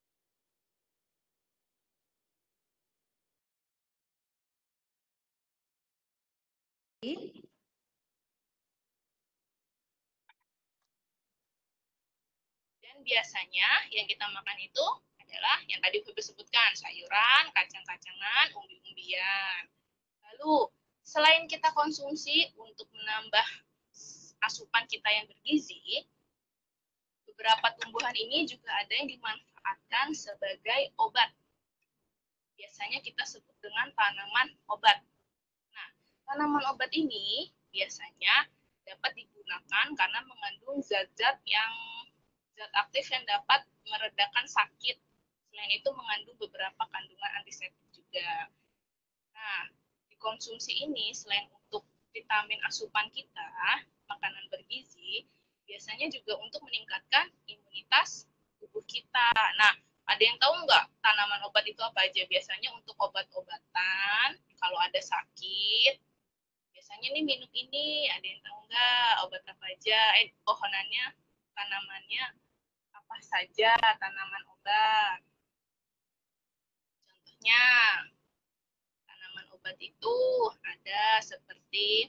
dan biasanya yang kita makan itu adalah yang tadi Feby sebutkan, sayuran, kacang-kacangan, umbi-umbian. Lalu selain kita konsumsi untuk menambah asupan kita yang bergizi, beberapa tumbuhan ini juga ada yang dimanfaatkan sebagai obat. Biasanya kita sebut dengan tanaman obat. Nah, tanaman obat ini biasanya dapat digunakan karena mengandung zat-zat aktif yang dapat meredakan sakit. Selain itu mengandung beberapa kandungan antiseptik juga. Nah, dikonsumsi ini selain untuk vitamin asupan kita, makanan bergizi, biasanya juga untuk meningkatkan imunitas tubuh kita. Nah, ada yang tahu nggak tanaman obat itu apa aja? Biasanya untuk obat-obatan, kalau ada sakit, biasanya nih minum ini. Ada yang tahu nggak obat apa aja? Pohonannya, tanamannya apa saja tanaman obat? Contohnya, tanaman obat itu ada seperti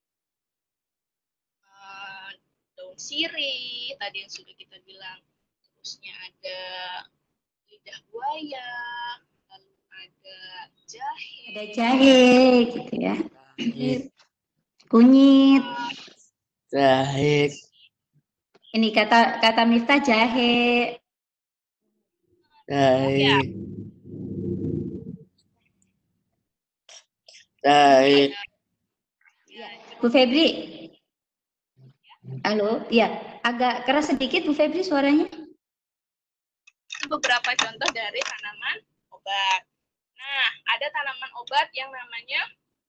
daun sirih, tadi yang sudah kita bilang. Terusnya ada lidah buaya, lalu ada jahe. Ada jahe gitu ya. Kunyit. Jahe. Ini kata Miftah jahe. Jahe. Jahe. Bu Febri. Halo, ya, agak keras sedikit Bu Febri suaranya. Beberapa contoh dari tanaman obat. Nah, ada tanaman obat yang namanya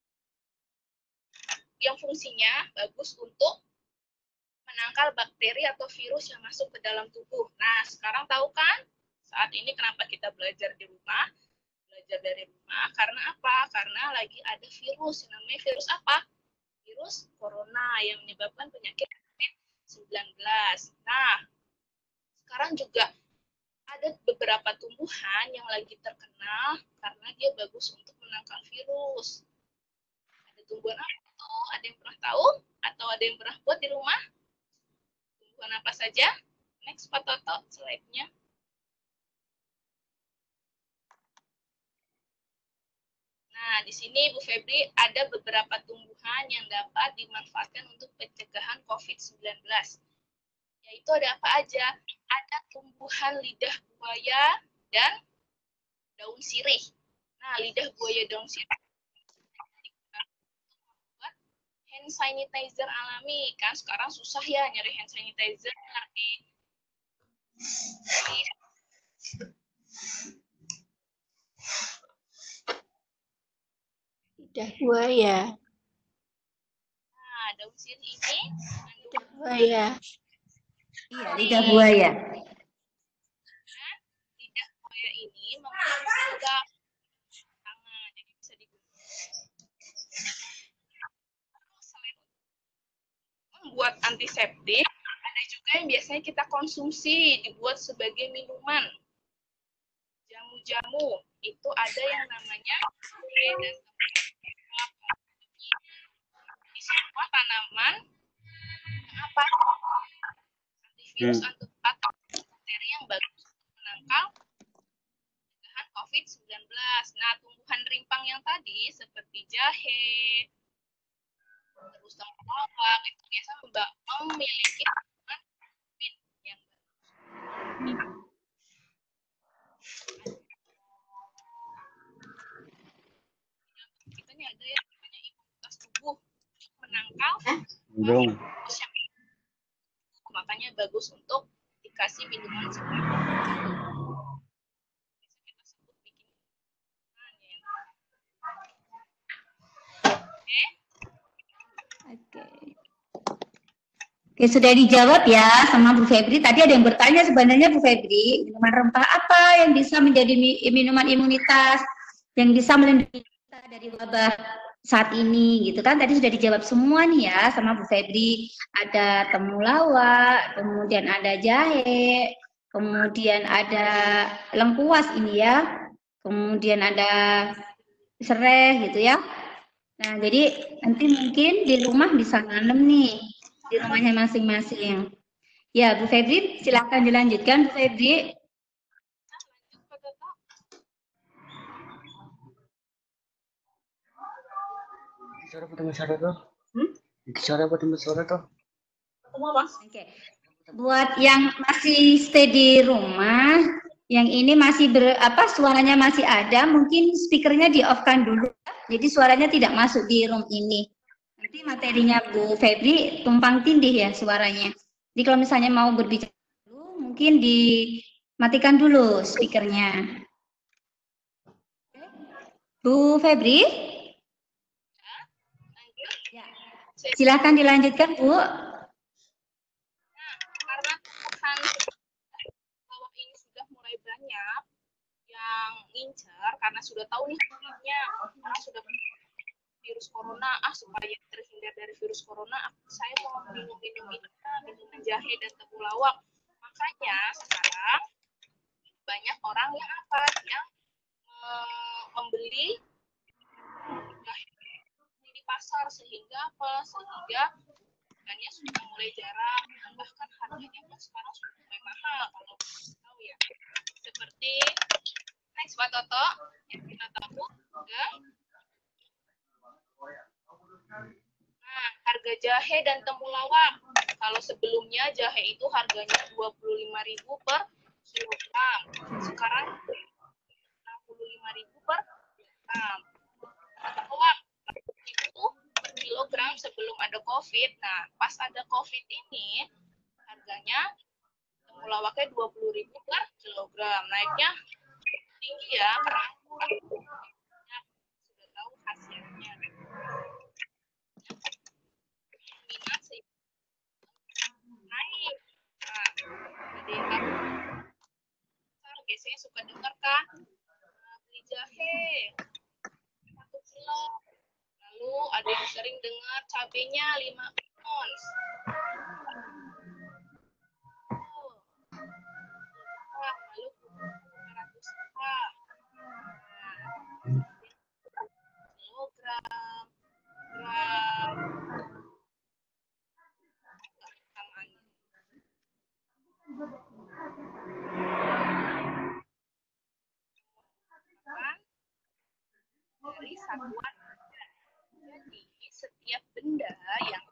yang fungsinya bagus untuk menangkal bakteri atau virus yang masuk ke dalam tubuh. Nah, sekarang tahu kan saat ini kenapa kita belajar di rumah? Belajar dari rumah karena apa? Karena lagi ada virus, namanya virus apa? Virus corona yang menyebabkan penyakit COVID-19. Nah, sekarang juga ada beberapa tumbuhan yang lagi terkenal karena dia bagus untuk menangkal virus. Ada tumbuhan apa itu? Ada yang pernah tahu? Atau ada yang pernah buat di rumah? Tumbuhan apa saja? Next, Pak Toto, slide-nya. Nah, di sini Bu Febri ada beberapa tumbuhan yang dapat dimanfaatkan untuk pencegahan COVID-19. Yaitu ada apa aja? Ada tumbuhan lidah buaya dan daun sirih. Nah, lidah buaya daun sirih membuat hand sanitizer alami. Kan sekarang susah ya nyari hand sanitizer Lidah buaya. Nah, daun sirih ini Lidah buaya. Iya, lidah buaya. lidah buaya ini mengandung zat tangan, jadi bisa digunakan. Selain membuat antiseptik, ada juga yang biasanya kita konsumsi, dibuat sebagai minuman. Jamu-jamu, itu ada yang namanya semua tanaman yang apa? Antivirus atau bakteri yang bagus untuk menangkal pencegahan COVID-19. COVID-19. Nah, tumbuhan rimpang yang tadi seperti jahe, terus temulawak itu biasa memiliki vitamin yang kita nih ada yang namanya imunitas tubuh menangkal virus yang makanya bagus untuk dikasih minuman seperti kita sebut bikin Oke, sudah dijawab ya sama Bu Febri. Tadi ada yang bertanya sebenarnya Bu Febri, minuman rempah apa yang bisa menjadi minuman imunitas, yang bisa melindungi kita dari wabah saat ini, gitu kan? Tadi sudah dijawab semua nih ya sama Bu Febri. Ada temulawak, kemudian ada jahe, kemudian ada lengkuas ini ya, kemudian ada serai gitu ya. Nah, jadi nanti mungkin di rumah bisa nanam nih di rumahnya masing-masing. Ya, Bu Febri, silakan dilanjutkan, Bu Febri. Oke. Buat yang masih stay di rumah, yang ini masih suaranya masih ada, mungkin speakernya di off-kan dulu. Jadi suaranya tidak masuk di room ini. Nanti materinya Bu Febri tumpang tindih ya suaranya. Jadi kalau misalnya mau berbicara dulu, mungkin dimatikan dulu speakernya. Bu Febri? Ya. Silakan dilanjutkan, Bu. Karena tumbuhan bawah ini sudah mulai banyak yang ngincar karena sudah tahu nih penyakitnya, karena sudah virus corona, supaya terhindar dari virus corona, saya mau minum minuman jahe dan temulawak. Makanya sekarang banyak orang yang membeli jahe di pasar sehingga harganya sudah mulai jarang, bahkan harganya pun sekarang sudah mulai mahal kalau tahu ya. Seperti next Pak Toto yang kita tahu ya. Nah, harga jahe dan temulawak. Kalau sebelumnya jahe itu harganya 25.000 per kilogram. Sekarang 65.000 per kilogram. Temulawak itu per kilogram sebelum ada COVID. Nah, pas ada COVID ini harganya temulawaknya 20.000 per kilogram. Naiknya tinggi ya, karena sudah tahu hasilnya. Minat sih naik. Nah, ada yang biasanya suka dengar kan, beli jahe 1 kilo. Lalu ada yang sering dengar cabenya 5 ons. Lalu 500 kilogram, gram, dari satuan. Jadi setiap benda yang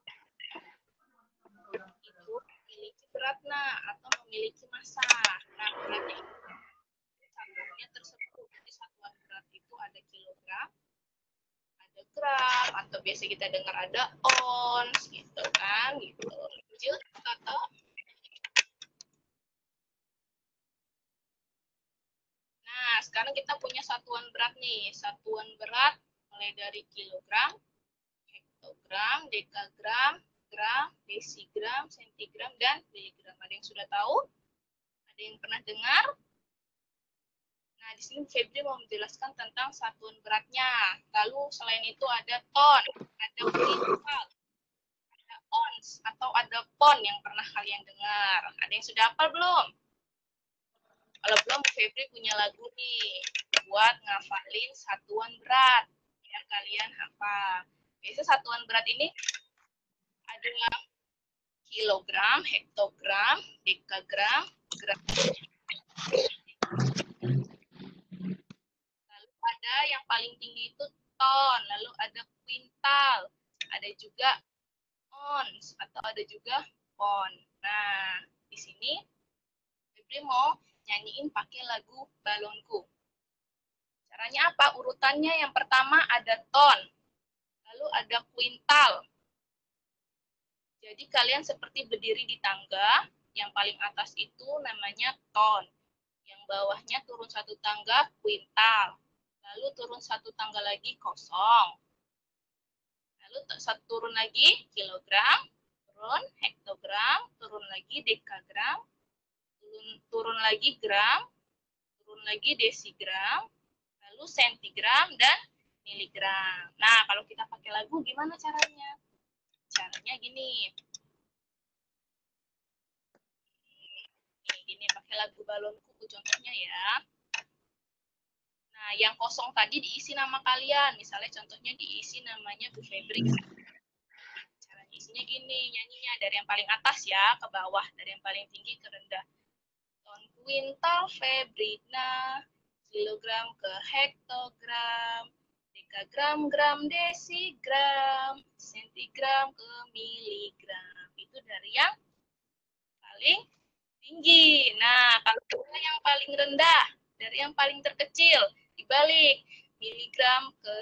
itu memiliki berat atau memiliki massa. Nah, beratnya itu satuannya tersebut. Jadi satuan berat itu ada kilogram, ada gram, atau biasa kita dengar ada ons, gitu kan, gitu. Lanjut, Toto. Nah, sekarang kita punya satuan berat nih. Satuan berat mulai dari kilogram, hektogram, dekagram, gram, desigram, sentigram, dan miligram. Ada yang sudah tahu? Ada yang pernah dengar? Nah, di sini Febri mau menjelaskan tentang satuan beratnya. Lalu selain itu ada ton, ada kuintal, ada ons, atau ada pon yang pernah kalian dengar. Ada yang sudah hafal belum? Kalau belum, Febri punya lagu nih buat ngafalin satuan berat biar kalian hafal. Biasanya satuan berat ini ada kilogram, hektogram, dekagram, gram. ada yang paling tinggi itu ton, lalu ada kuintal, ada juga ons, atau ada juga pon. Nah, di sini Febri mau nyanyiin pakai lagu Balonku. Caranya apa? Urutannya yang pertama ada ton, lalu ada kuintal. Jadi kalian seperti berdiri di tangga, yang paling atas itu namanya ton. Yang bawahnya turun satu tangga, kuintal. Lalu turun satu tangga lagi, kosong. Lalu turun lagi, kilogram. Turun hektogram. Turun lagi, dekagram. Turun lagi, gram. Turun lagi, desigram. Lalu sentigram dan miligram. Nah, kalau kita pakai lagu, gimana caranya? Caranya gini. Gini, pakai lagu Balonku contohnya ya. Nah, yang kosong tadi diisi nama kalian. Misalnya contohnya diisi namanya Bu Febri. Cara isinya gini, nyanyinya dari yang paling atas ya ke bawah, dari yang paling tinggi ke rendah. Ton, kuintal, Febrina, kilogram ke hektogram, dekagram, gram, desigram, sentigram ke miligram. Itu dari yang paling tinggi. Nah, kalau yang paling rendah, dari yang paling terkecil, dibalik. Miligram ke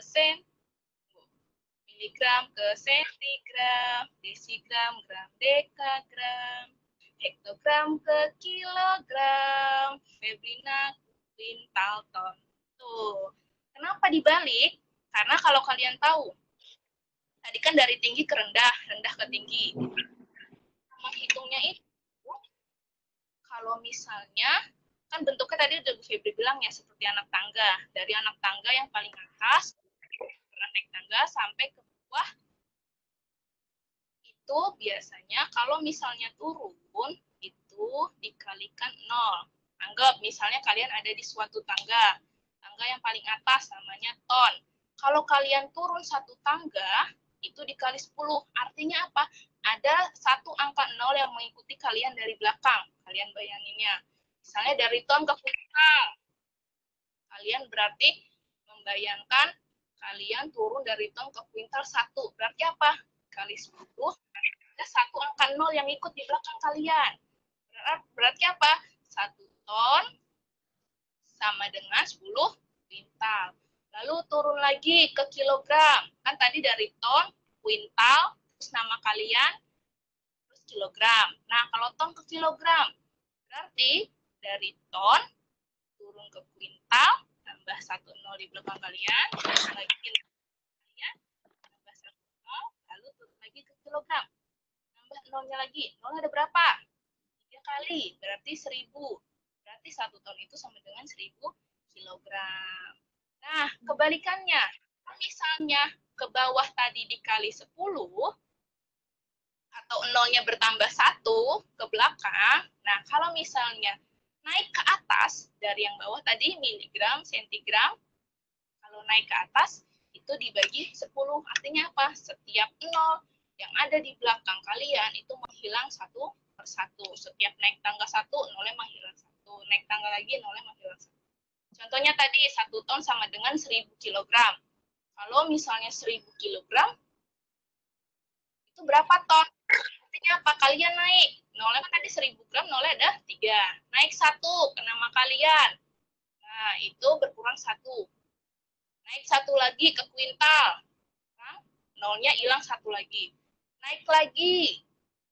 miligram ke sentigram, desigram, gram, dekagram, hektogram ke kilogram, Febrina, kuintal, ton. Tuh. Kenapa dibalik? Karena kalau kalian tahu, tadi kan dari tinggi ke rendah, rendah ke tinggi. Menghitungnya itu, kalau misalnya, kan bentuknya tadi udah Bu Febri bilang ya, seperti anak tangga. Dari anak tangga yang paling atas, naik tangga sampai ke bawah, itu biasanya kalau misalnya turun, itu dikalikan 0. Anggap misalnya kalian ada di suatu tangga. Tangga yang paling atas namanya ton. Kalau kalian turun satu tangga, itu dikali 10. Artinya apa? Ada satu angka 0 yang mengikuti kalian dari belakang. Kalian bayanginnya. Misalnya dari ton ke kuintal. Kalian berarti membayangkan kalian turun dari ton ke kuintal 1. Berarti apa? Kali 10. Ada satu angka 0 yang ikut di belakang kalian. Berarti apa? 1 ton sama dengan 10 kuintal. Lalu turun lagi ke kilogram. Kan tadi dari ton, kuintal, terus nama kalian, terus kilogram. Nah, kalau ton ke kilogram, berarti dari ton turun ke kuintal, tambah 1 0 di belakang kalian, turun lagi kalian, tambah 1 0, lalu turun lagi ke kilogram. Tambah 0-nya lagi. 0 ada berapa? 3 kali, berarti 1000. Berarti 1 ton itu sama dengan 1000 kilogram. Nah, kebalikannya, misalnya ke bawah tadi dikali 10, atau 0-nya bertambah 1 ke belakang, nah kalau misalnya naik ke atas, dari yang bawah tadi miligram, sentigram, kalau naik ke atas, itu dibagi 10. Artinya apa? Setiap 0 yang ada di belakang kalian, itu menghilang 1 per 1. Setiap naik tangga 1, 0-nya menghilang 1. Naik tangga lagi, 0-nya menghilang 1. Contohnya tadi 1 ton sama dengan 1000 kilogram. Kalau misalnya 1000 kilogram, itu berapa ton? Artinya apa? Kalian naik. Nolnya kan tadi 1000 gram, nolnya ada 3. Naik 1 ke nama kalian. Nah, itu berkurang 1. Naik 1 lagi ke kuintal. Nah, nolnya hilang 1 lagi. Naik lagi.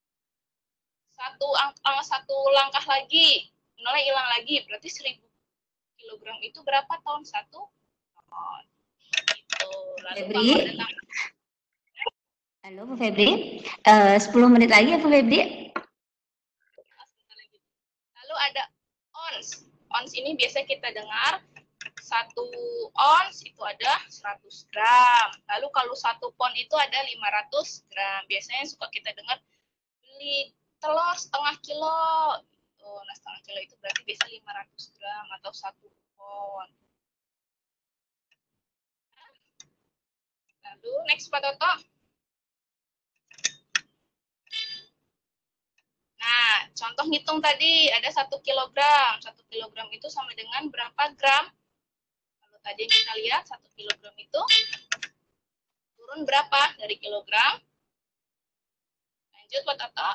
Satu langkah lagi. Nolnya hilang lagi. Berarti 1000 kilogram itu berapa ton? 1 ton. Gitu. Lalu Febri? kalau ada tambah. Halo Bu Febri, 10 menit lagi ya Bu Febri? Lalu ada ons. Ons ini biasa kita dengar 1 ons itu ada 100 gram. Lalu kalau 1 pon itu ada 500 gram. Biasanya suka kita dengar beli telur setengah kilo. Nah, setengah kilo itu berarti biasa 500 gram atau 1 pon. Lalu next Pak Toto. Nah, contoh ngitung tadi ada 1 kilogram. 1 kilogram itu sama dengan berapa gram? Kalau tadi Jadi kita lihat 1 kilogram itu turun berapa dari kilogram? Lanjut Pak Toto.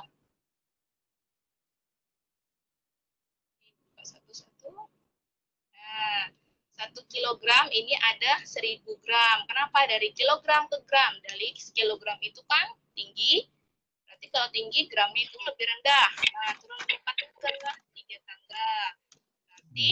Satu-satu. Nah, 1 kilogram ini ada 1000 gram. Kenapa? Dari kilogram ke gram. Dari kilogram itu kan tinggi. Berarti kalau tinggi gramnya itu lebih rendah. Nah, turun berapa tangga? 3 tangga. Nanti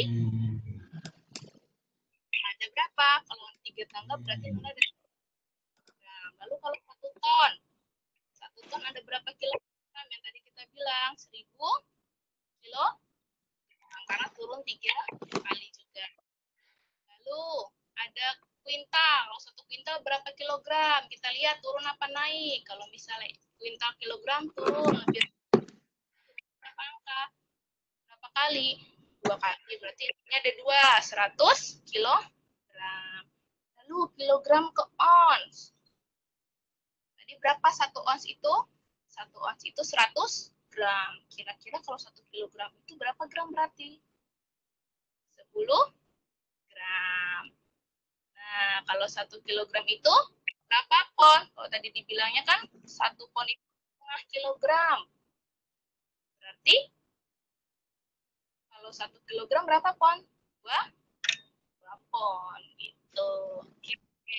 ada berapa? Kalau 3 tangga berarti ada. Nah, lalu kalau 1 ton. 1 ton ada berapa kilogram yang tadi kita bilang? 1000 kilo. Karena turun 3 kali juga. Lalu ada kuintal. Kalau 1 kuintal berapa kilogram? Kita lihat turun apa naik. Kalau misalnya kuintal kilogram turun lebih berapa angka? Berapa kali? 2 kali. Berarti ini ada 2, 100 kilogram. Lalu kilogram ke ons. Tadi berapa 1 ons itu? 1 ons itu 100 gram. Kira-kira kalau 1 kilogram itu berapa gram berarti? 10 gram. Nah, kalau 1 kilogram itu berapa pon? Kalau tadi dibilangnya kan 1 pon itu 1,5 kilogram. Berarti kalau 1 kilogram berapa pon? 2 pon gitu. Oke.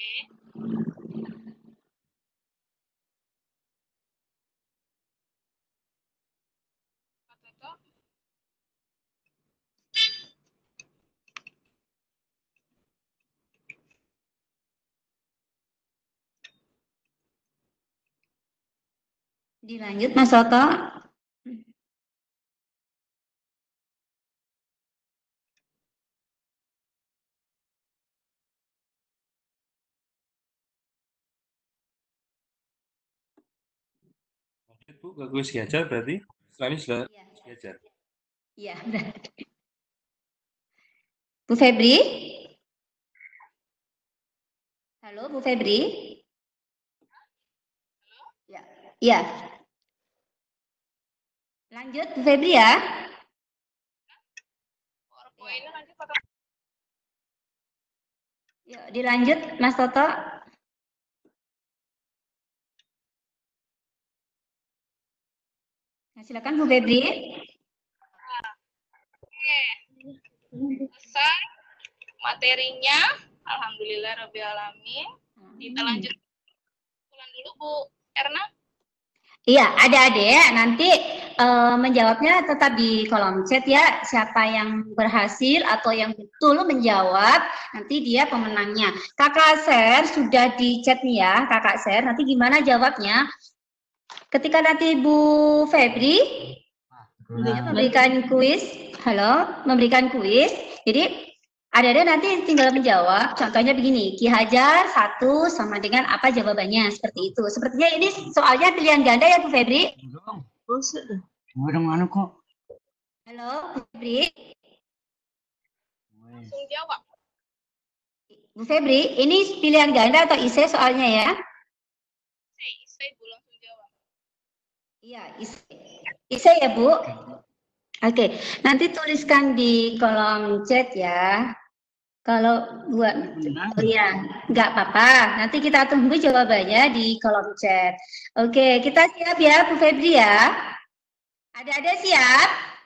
Dilanjut Mas Toto. Lanjut Bu, ke kuis Giajar berarti. Setelah ini sudah Iya. Giajar. Iya, berarti. Bu Febri? Halo, Bu Febri? Ya. Iya. Lanjut Bu Febri ya. PowerPoint-nya nanti Pak. Yuk, dilanjut Mas Toto. Nah, silakan Bu Febri. Oke. Selesai materinya. Alhamdulillah Rabbil Alamin. Kita lanjut bulan dulu Bu Erna. Iya, adik-adik nanti menjawabnya tetap di kolom chat ya. Siapa yang berhasil atau yang betul menjawab, nanti dia pemenangnya. Kakak Ser sudah di chat nih ya, Kakak Ser. Nanti gimana jawabnya? Ketika nanti Bu Febri memberikan kuis, memberikan kuis. Jadi adik-adik nanti tinggal menjawab. Contohnya begini, Ki Hajar 1 sama dengan apa jawabannya, seperti itu. Sepertinya ini soalnya pilihan ganda ya Bu Febri. Halo Bu Febri. Langsung jawab. Bu Febri, ini pilihan ganda atau IC soalnya ya? Saya Bu langsung jawab. Iya, IC ya Bu. Oke, nanti tuliskan di kolom chat ya. Kalau buat, ya nggak apa-apa. Nanti kita tunggu jawabannya di kolom chat. Oke, kita siap ya Bu Febri ya. Ada siap?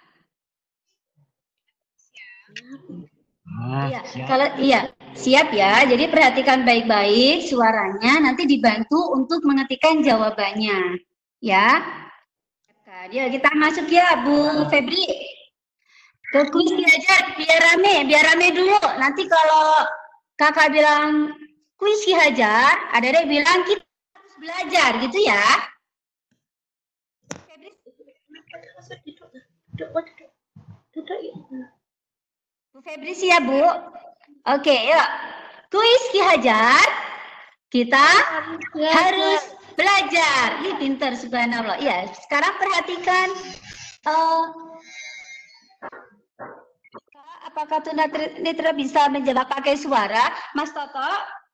Iya, kalau iya siap ya. Jadi perhatikan baik-baik suaranya. Nanti dibantu untuk mengetikkan jawabannya, ya. Yuk kita masuk ya Bu Febri. Ke kuis aja biar rame dulu. Nanti kalau kakak bilang kuis Ki Hajar, ada bilang kita harus belajar gitu ya. Bu Febri siap Bu? Oke, yuk. Kuis Ki Hajar, kita harus belajar. Ih, pintar subhanallah. Ya, sekarang perhatikan. Apakah Tuna Netra bisa menjawab pakai suara, Mas Toto?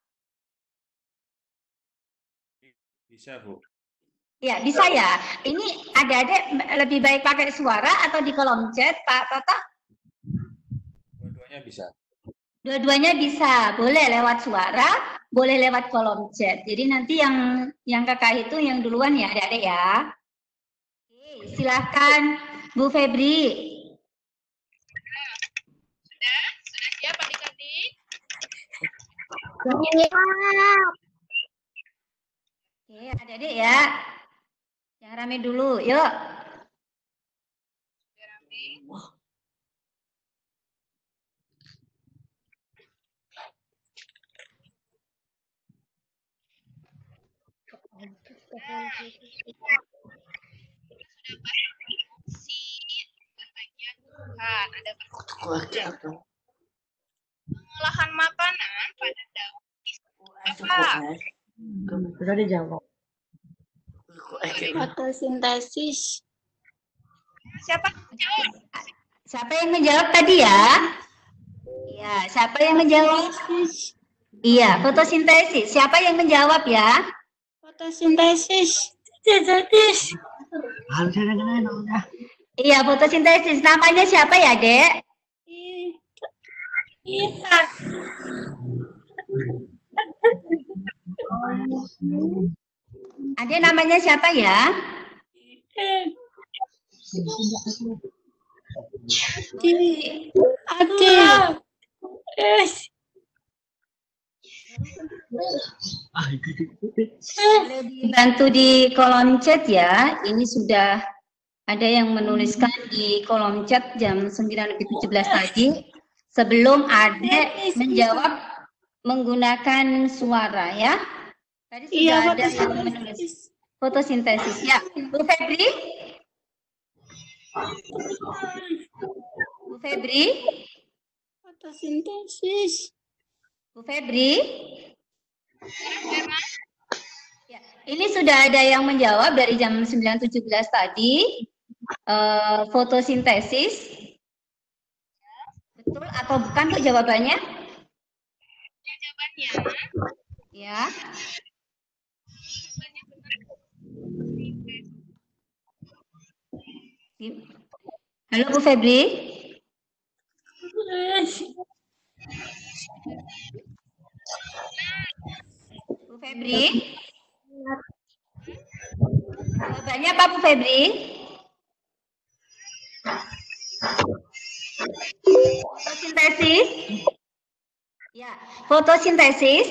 Bisa Bu. Ya, bisa ya. Ini adik-adik lebih baik pakai suara atau di kolom chat, Pak Toto? Dua-duanya bisa. Dua-duanya bisa, boleh lewat suara, boleh lewat kolom chat. Jadi nanti yang kakak itu yang duluan ya, adik-adik ya. Oke, silahkan Bu Febri. Sudah siap adik-adik? Oke, adik-adik ya. Yang rame dulu, yuk. Sudah rame? Fungsi pembagian Tuhan. Ada pengolahan makanan pada daun apa? Sudah dijawab. Fotosintesis. Siapa yang jawab? Siapa yang menjawab tadi ya? Iya, siapa yang menjawab? Iya, fotosintesis. Siapa yang menjawab ya? Fotosintesis. Iya, fotosintesis. Namanya siapa ya, Dek? Iya. Adek namanya siapa ya? Adil. Boleh dibantu di kolom chat ya. Ini sudah ada yang menuliskan di kolom chat jam 9.17 tadi. Sebelum Adek menjawab menggunakan suara ya. Tadi sudah ada yang menulis fotosintesis. Ya, Bu Febri? Bu Febri? Fotosintesis. Bu Febri? Ya, ini sudah ada yang menjawab dari jam 9.17 tadi. Fotosintesis. Betul atau bukan tuh jawabannya? Ya, jawabannya. Ya. Jawabannya benar. Halo Bu Febri. Bu Febri. Jawabannya apa Bu Febri? Fotosintesis. Ya, fotosintesis.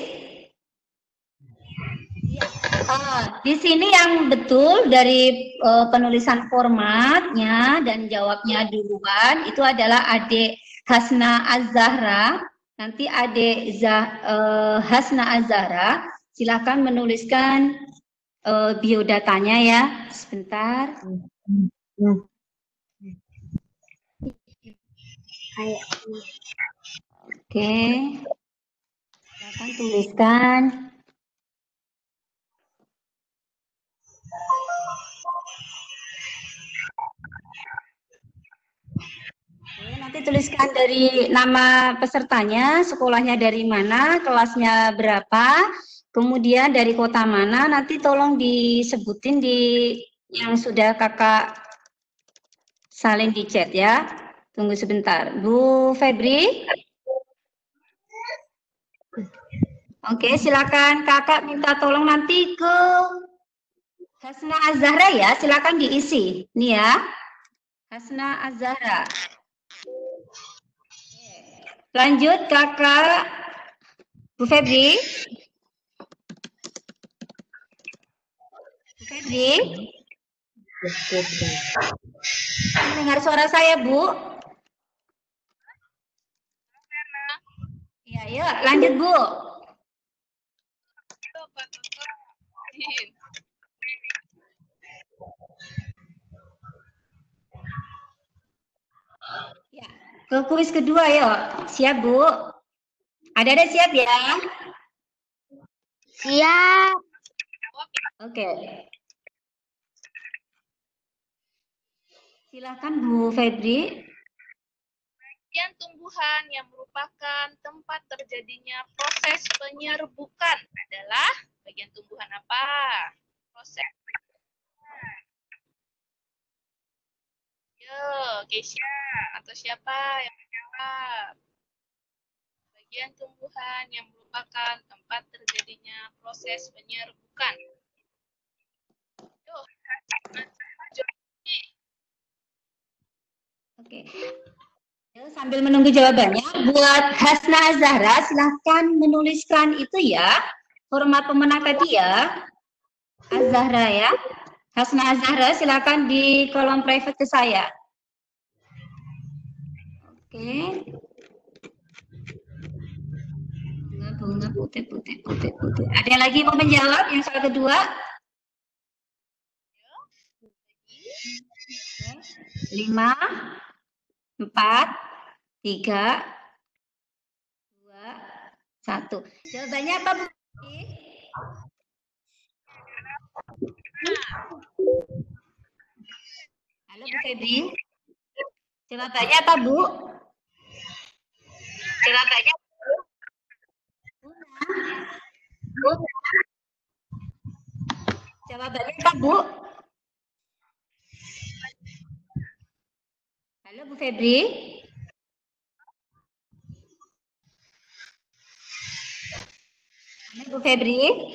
Ya. Di sini yang betul dari penulisan formatnya dan jawabnya duluan itu adalah Adik Hasna Az-Zahra. Nanti Adik Hasna Az-Zahra silakan menuliskan biodatanya ya. Sebentar. Oke. Silakan tuliskan. Oke, nanti tuliskan dari nama pesertanya, sekolahnya dari mana, kelasnya berapa, kemudian dari kota mana, nanti tolong disebutin di yang sudah kakak salin di chat ya. Tunggu sebentar. Bu Febri? Oke, silakan kakak minta tolong nanti ke Hasna Az-Zahra ya, silakan diisi. Nih ya, Hasna Az-Zahra. Lanjut kakak Bu Febri. Bu Febri. Mendengar suara saya, Bu? Iya, yuk lanjut, Bu. Ya, ke kuis kedua yuk. Siap, Bu? Ada siap ya? Siap. Oke. Silakan Bu Febri. Bagian tumbuhan yang merupakan tempat terjadinya proses penyerbukan adalah bagian tumbuhan apa? Proses. Yo, Keisha atau siapa yang menjawab? bagian tumbuhan yang merupakan tempat terjadinya proses penyerbukan. Tuh, Oke. Sambil menunggu jawabannya, buat Hasna Azahra silahkan menuliskan itu ya, format pemenang tadi ya, Azahra ya. Hasna Azahra silahkan di kolom private ke saya. Oke. Bunga putih. Ada lagi mau menjawab yang soal kedua? 5, 4, 3, 2, 1. Jawabannya apa, Bu? Halo, Bu Febri. Jawabannya apa, Bu? Jawabannya bunga. Jawabannya apa, Bu? Halo, Bu Febri. Halo, Bu Febri.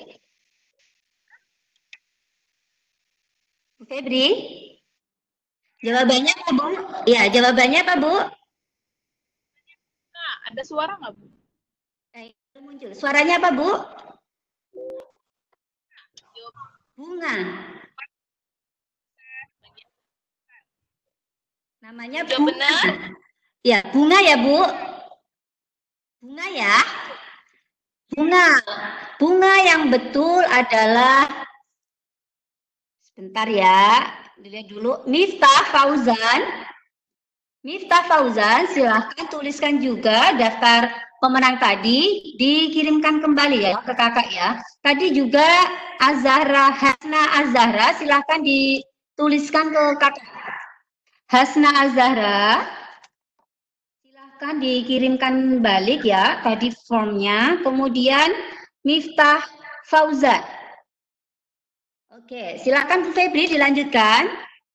Bu Febri. Jawabannya apa, Bu? Ya, jawabannya apa, Bu? Nah, ada suara nggak, Bu? Muncul. Suaranya apa, Bu? Bunga. Namanya bunga. Benar? Ya, bunga ya, Bu. Bunga ya. Bunga. Bunga yang betul adalah, sebentar ya, dilihat dulu. Miftah Fauzan. Miftah Fauzan, silahkan tuliskan juga daftar pemenang tadi, dikirimkan kembali ya ke kakak ya. Tadi juga Azahra, Hasna Azahra, silahkan dituliskan ke kakak. Hasna Azahra, silahkan dikirimkan balik ya, tadi formnya. Kemudian Miftah Fauzan. Oke, silahkan Bu Febri dilanjutkan.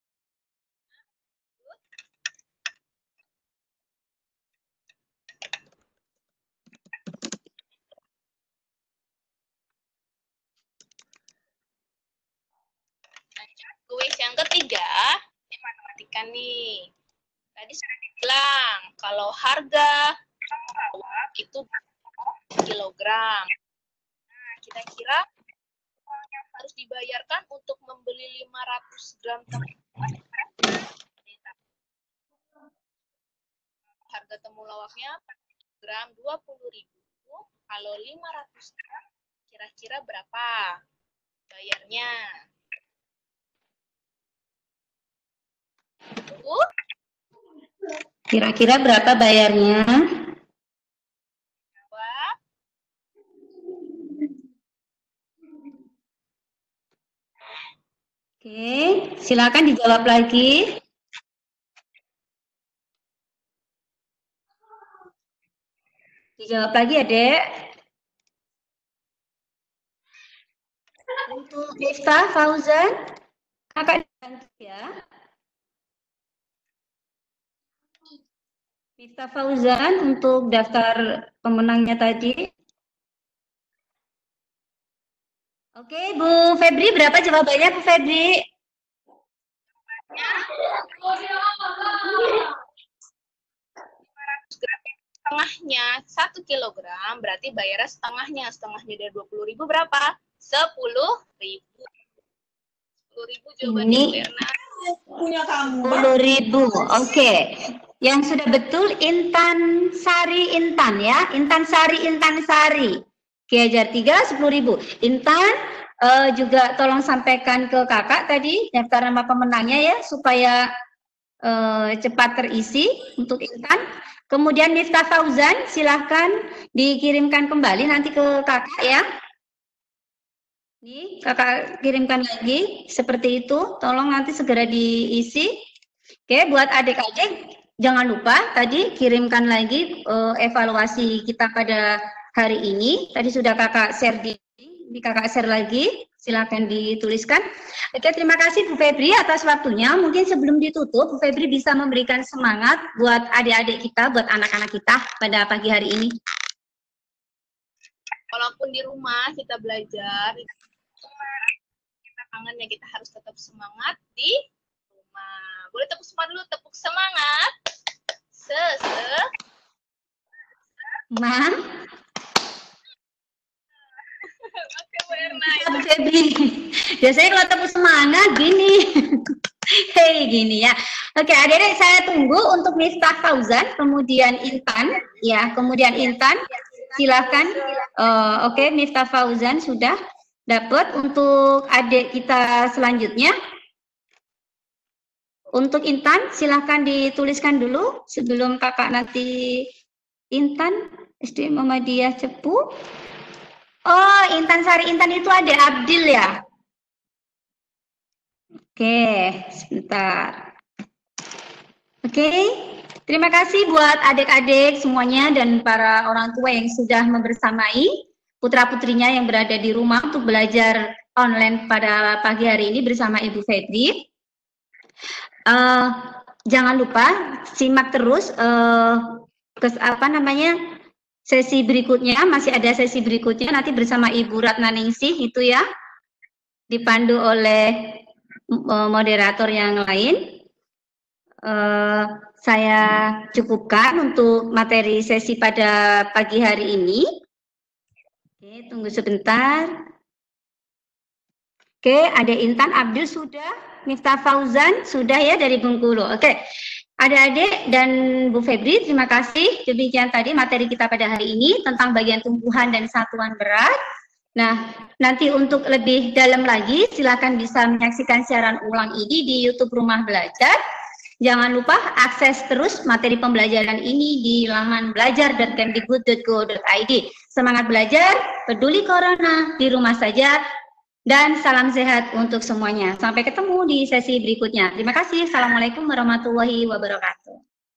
Kuis yang ketiga, ini matematika nih. Tadi sudah dibilang, kalau harga itu kilogram. Nah, kira-kira yang harus dibayarkan untuk membeli 500 gram temulawak. Harga temulawaknya gram 20.000. Kalau 500 gram, kira-kira berapa bayarnya? Kira-kira berapa bayarnya? Jawab. Oke, silakan dijawab lagi. Dijawab lagi ya, Dek. Untuk Miftah Fauzan, kakak dibantu ya. Miftah Fauzan untuk daftar pemenangnya tadi. Oke, Bu Febri, berapa jawabannya, Bu Febri? Setengahnya 1 kilogram, berarti bayarnya setengahnya. Setengahnya dari 20.000 berapa? 10.000. 10.000 jawabannya, Berna. Punya kamu. 10.000. Oke. Yang sudah betul Intan Sari Intan ya. Intan Sari Intan Sari. Ki Hajar 3 10.000. Intan juga tolong sampaikan ke kakak tadi daftar nama pemenangnya ya supaya cepat terisi untuk Intan. Kemudian Miftah Fauzan silahkan dikirimkan kembali nanti ke kakak ya. Nih, kakak kirimkan lagi seperti itu. Tolong nanti segera diisi. Oke, buat adik-adik jangan lupa tadi kirimkan lagi evaluasi kita pada hari ini. Tadi sudah kakak share di kakak share lagi. Silakan dituliskan. Oke, terima kasih Bu Febri atas waktunya. Mungkin sebelum ditutup, Bu Febri bisa memberikan semangat buat adik-adik kita, buat anak-anak kita pada pagi hari ini. walaupun di rumah kita belajar, kita kangen ya, kita harus tetap semangat di rumah. Boleh tepuk semangat dulu, tepuk semangat. Mam. Oke, Bu Erna. Bu Febri. Biasanya kalau tepuk semangat gini. Hei, gini ya. Oke, adik-adik saya tunggu untuk Miftah Fauzan, kemudian Intan, ya, kemudian Intan. Silakan. Oke, Miftah Fauzan sudah dapat. Untuk adik kita selanjutnya. Untuk Intan, silakan dituliskan dulu sebelum kakak nanti. Intan, SD Muhammadiyah Cepu. Oh, Intan Sari Intan itu adik Abdil ya? Oke, sebentar. Oke, terima kasih buat adik-adik semuanya dan para orang tua yang sudah membersamai putra-putrinya yang berada di rumah untuk belajar online pada pagi hari ini bersama Ibu Febri. Jangan lupa simak terus sesi berikutnya, masih ada sesi berikutnya nanti bersama Ibu Ratna Ningsih itu ya, dipandu oleh moderator yang lain. Saya cukupkan untuk materi sesi pada pagi hari ini. Oke, tunggu sebentar. Oke, ada Intan Abdul sudah. Miftah Fauzan sudah ya dari Bengkulu. Oke, adik-adik dan Bu Febri, terima kasih. Demikian tadi materi kita pada hari ini tentang bagian tumbuhan dan satuan berat. Nah, nanti untuk lebih dalam lagi, silakan bisa menyaksikan siaran ulang ini di YouTube Rumah Belajar. Jangan lupa akses terus materi pembelajaran ini di laman belajar.kemdikbud.go.id. Semangat belajar, peduli corona, di rumah saja. Dan salam sehat untuk semuanya. Sampai ketemu di sesi berikutnya. Terima kasih. Assalamualaikum warahmatullahi wabarakatuh.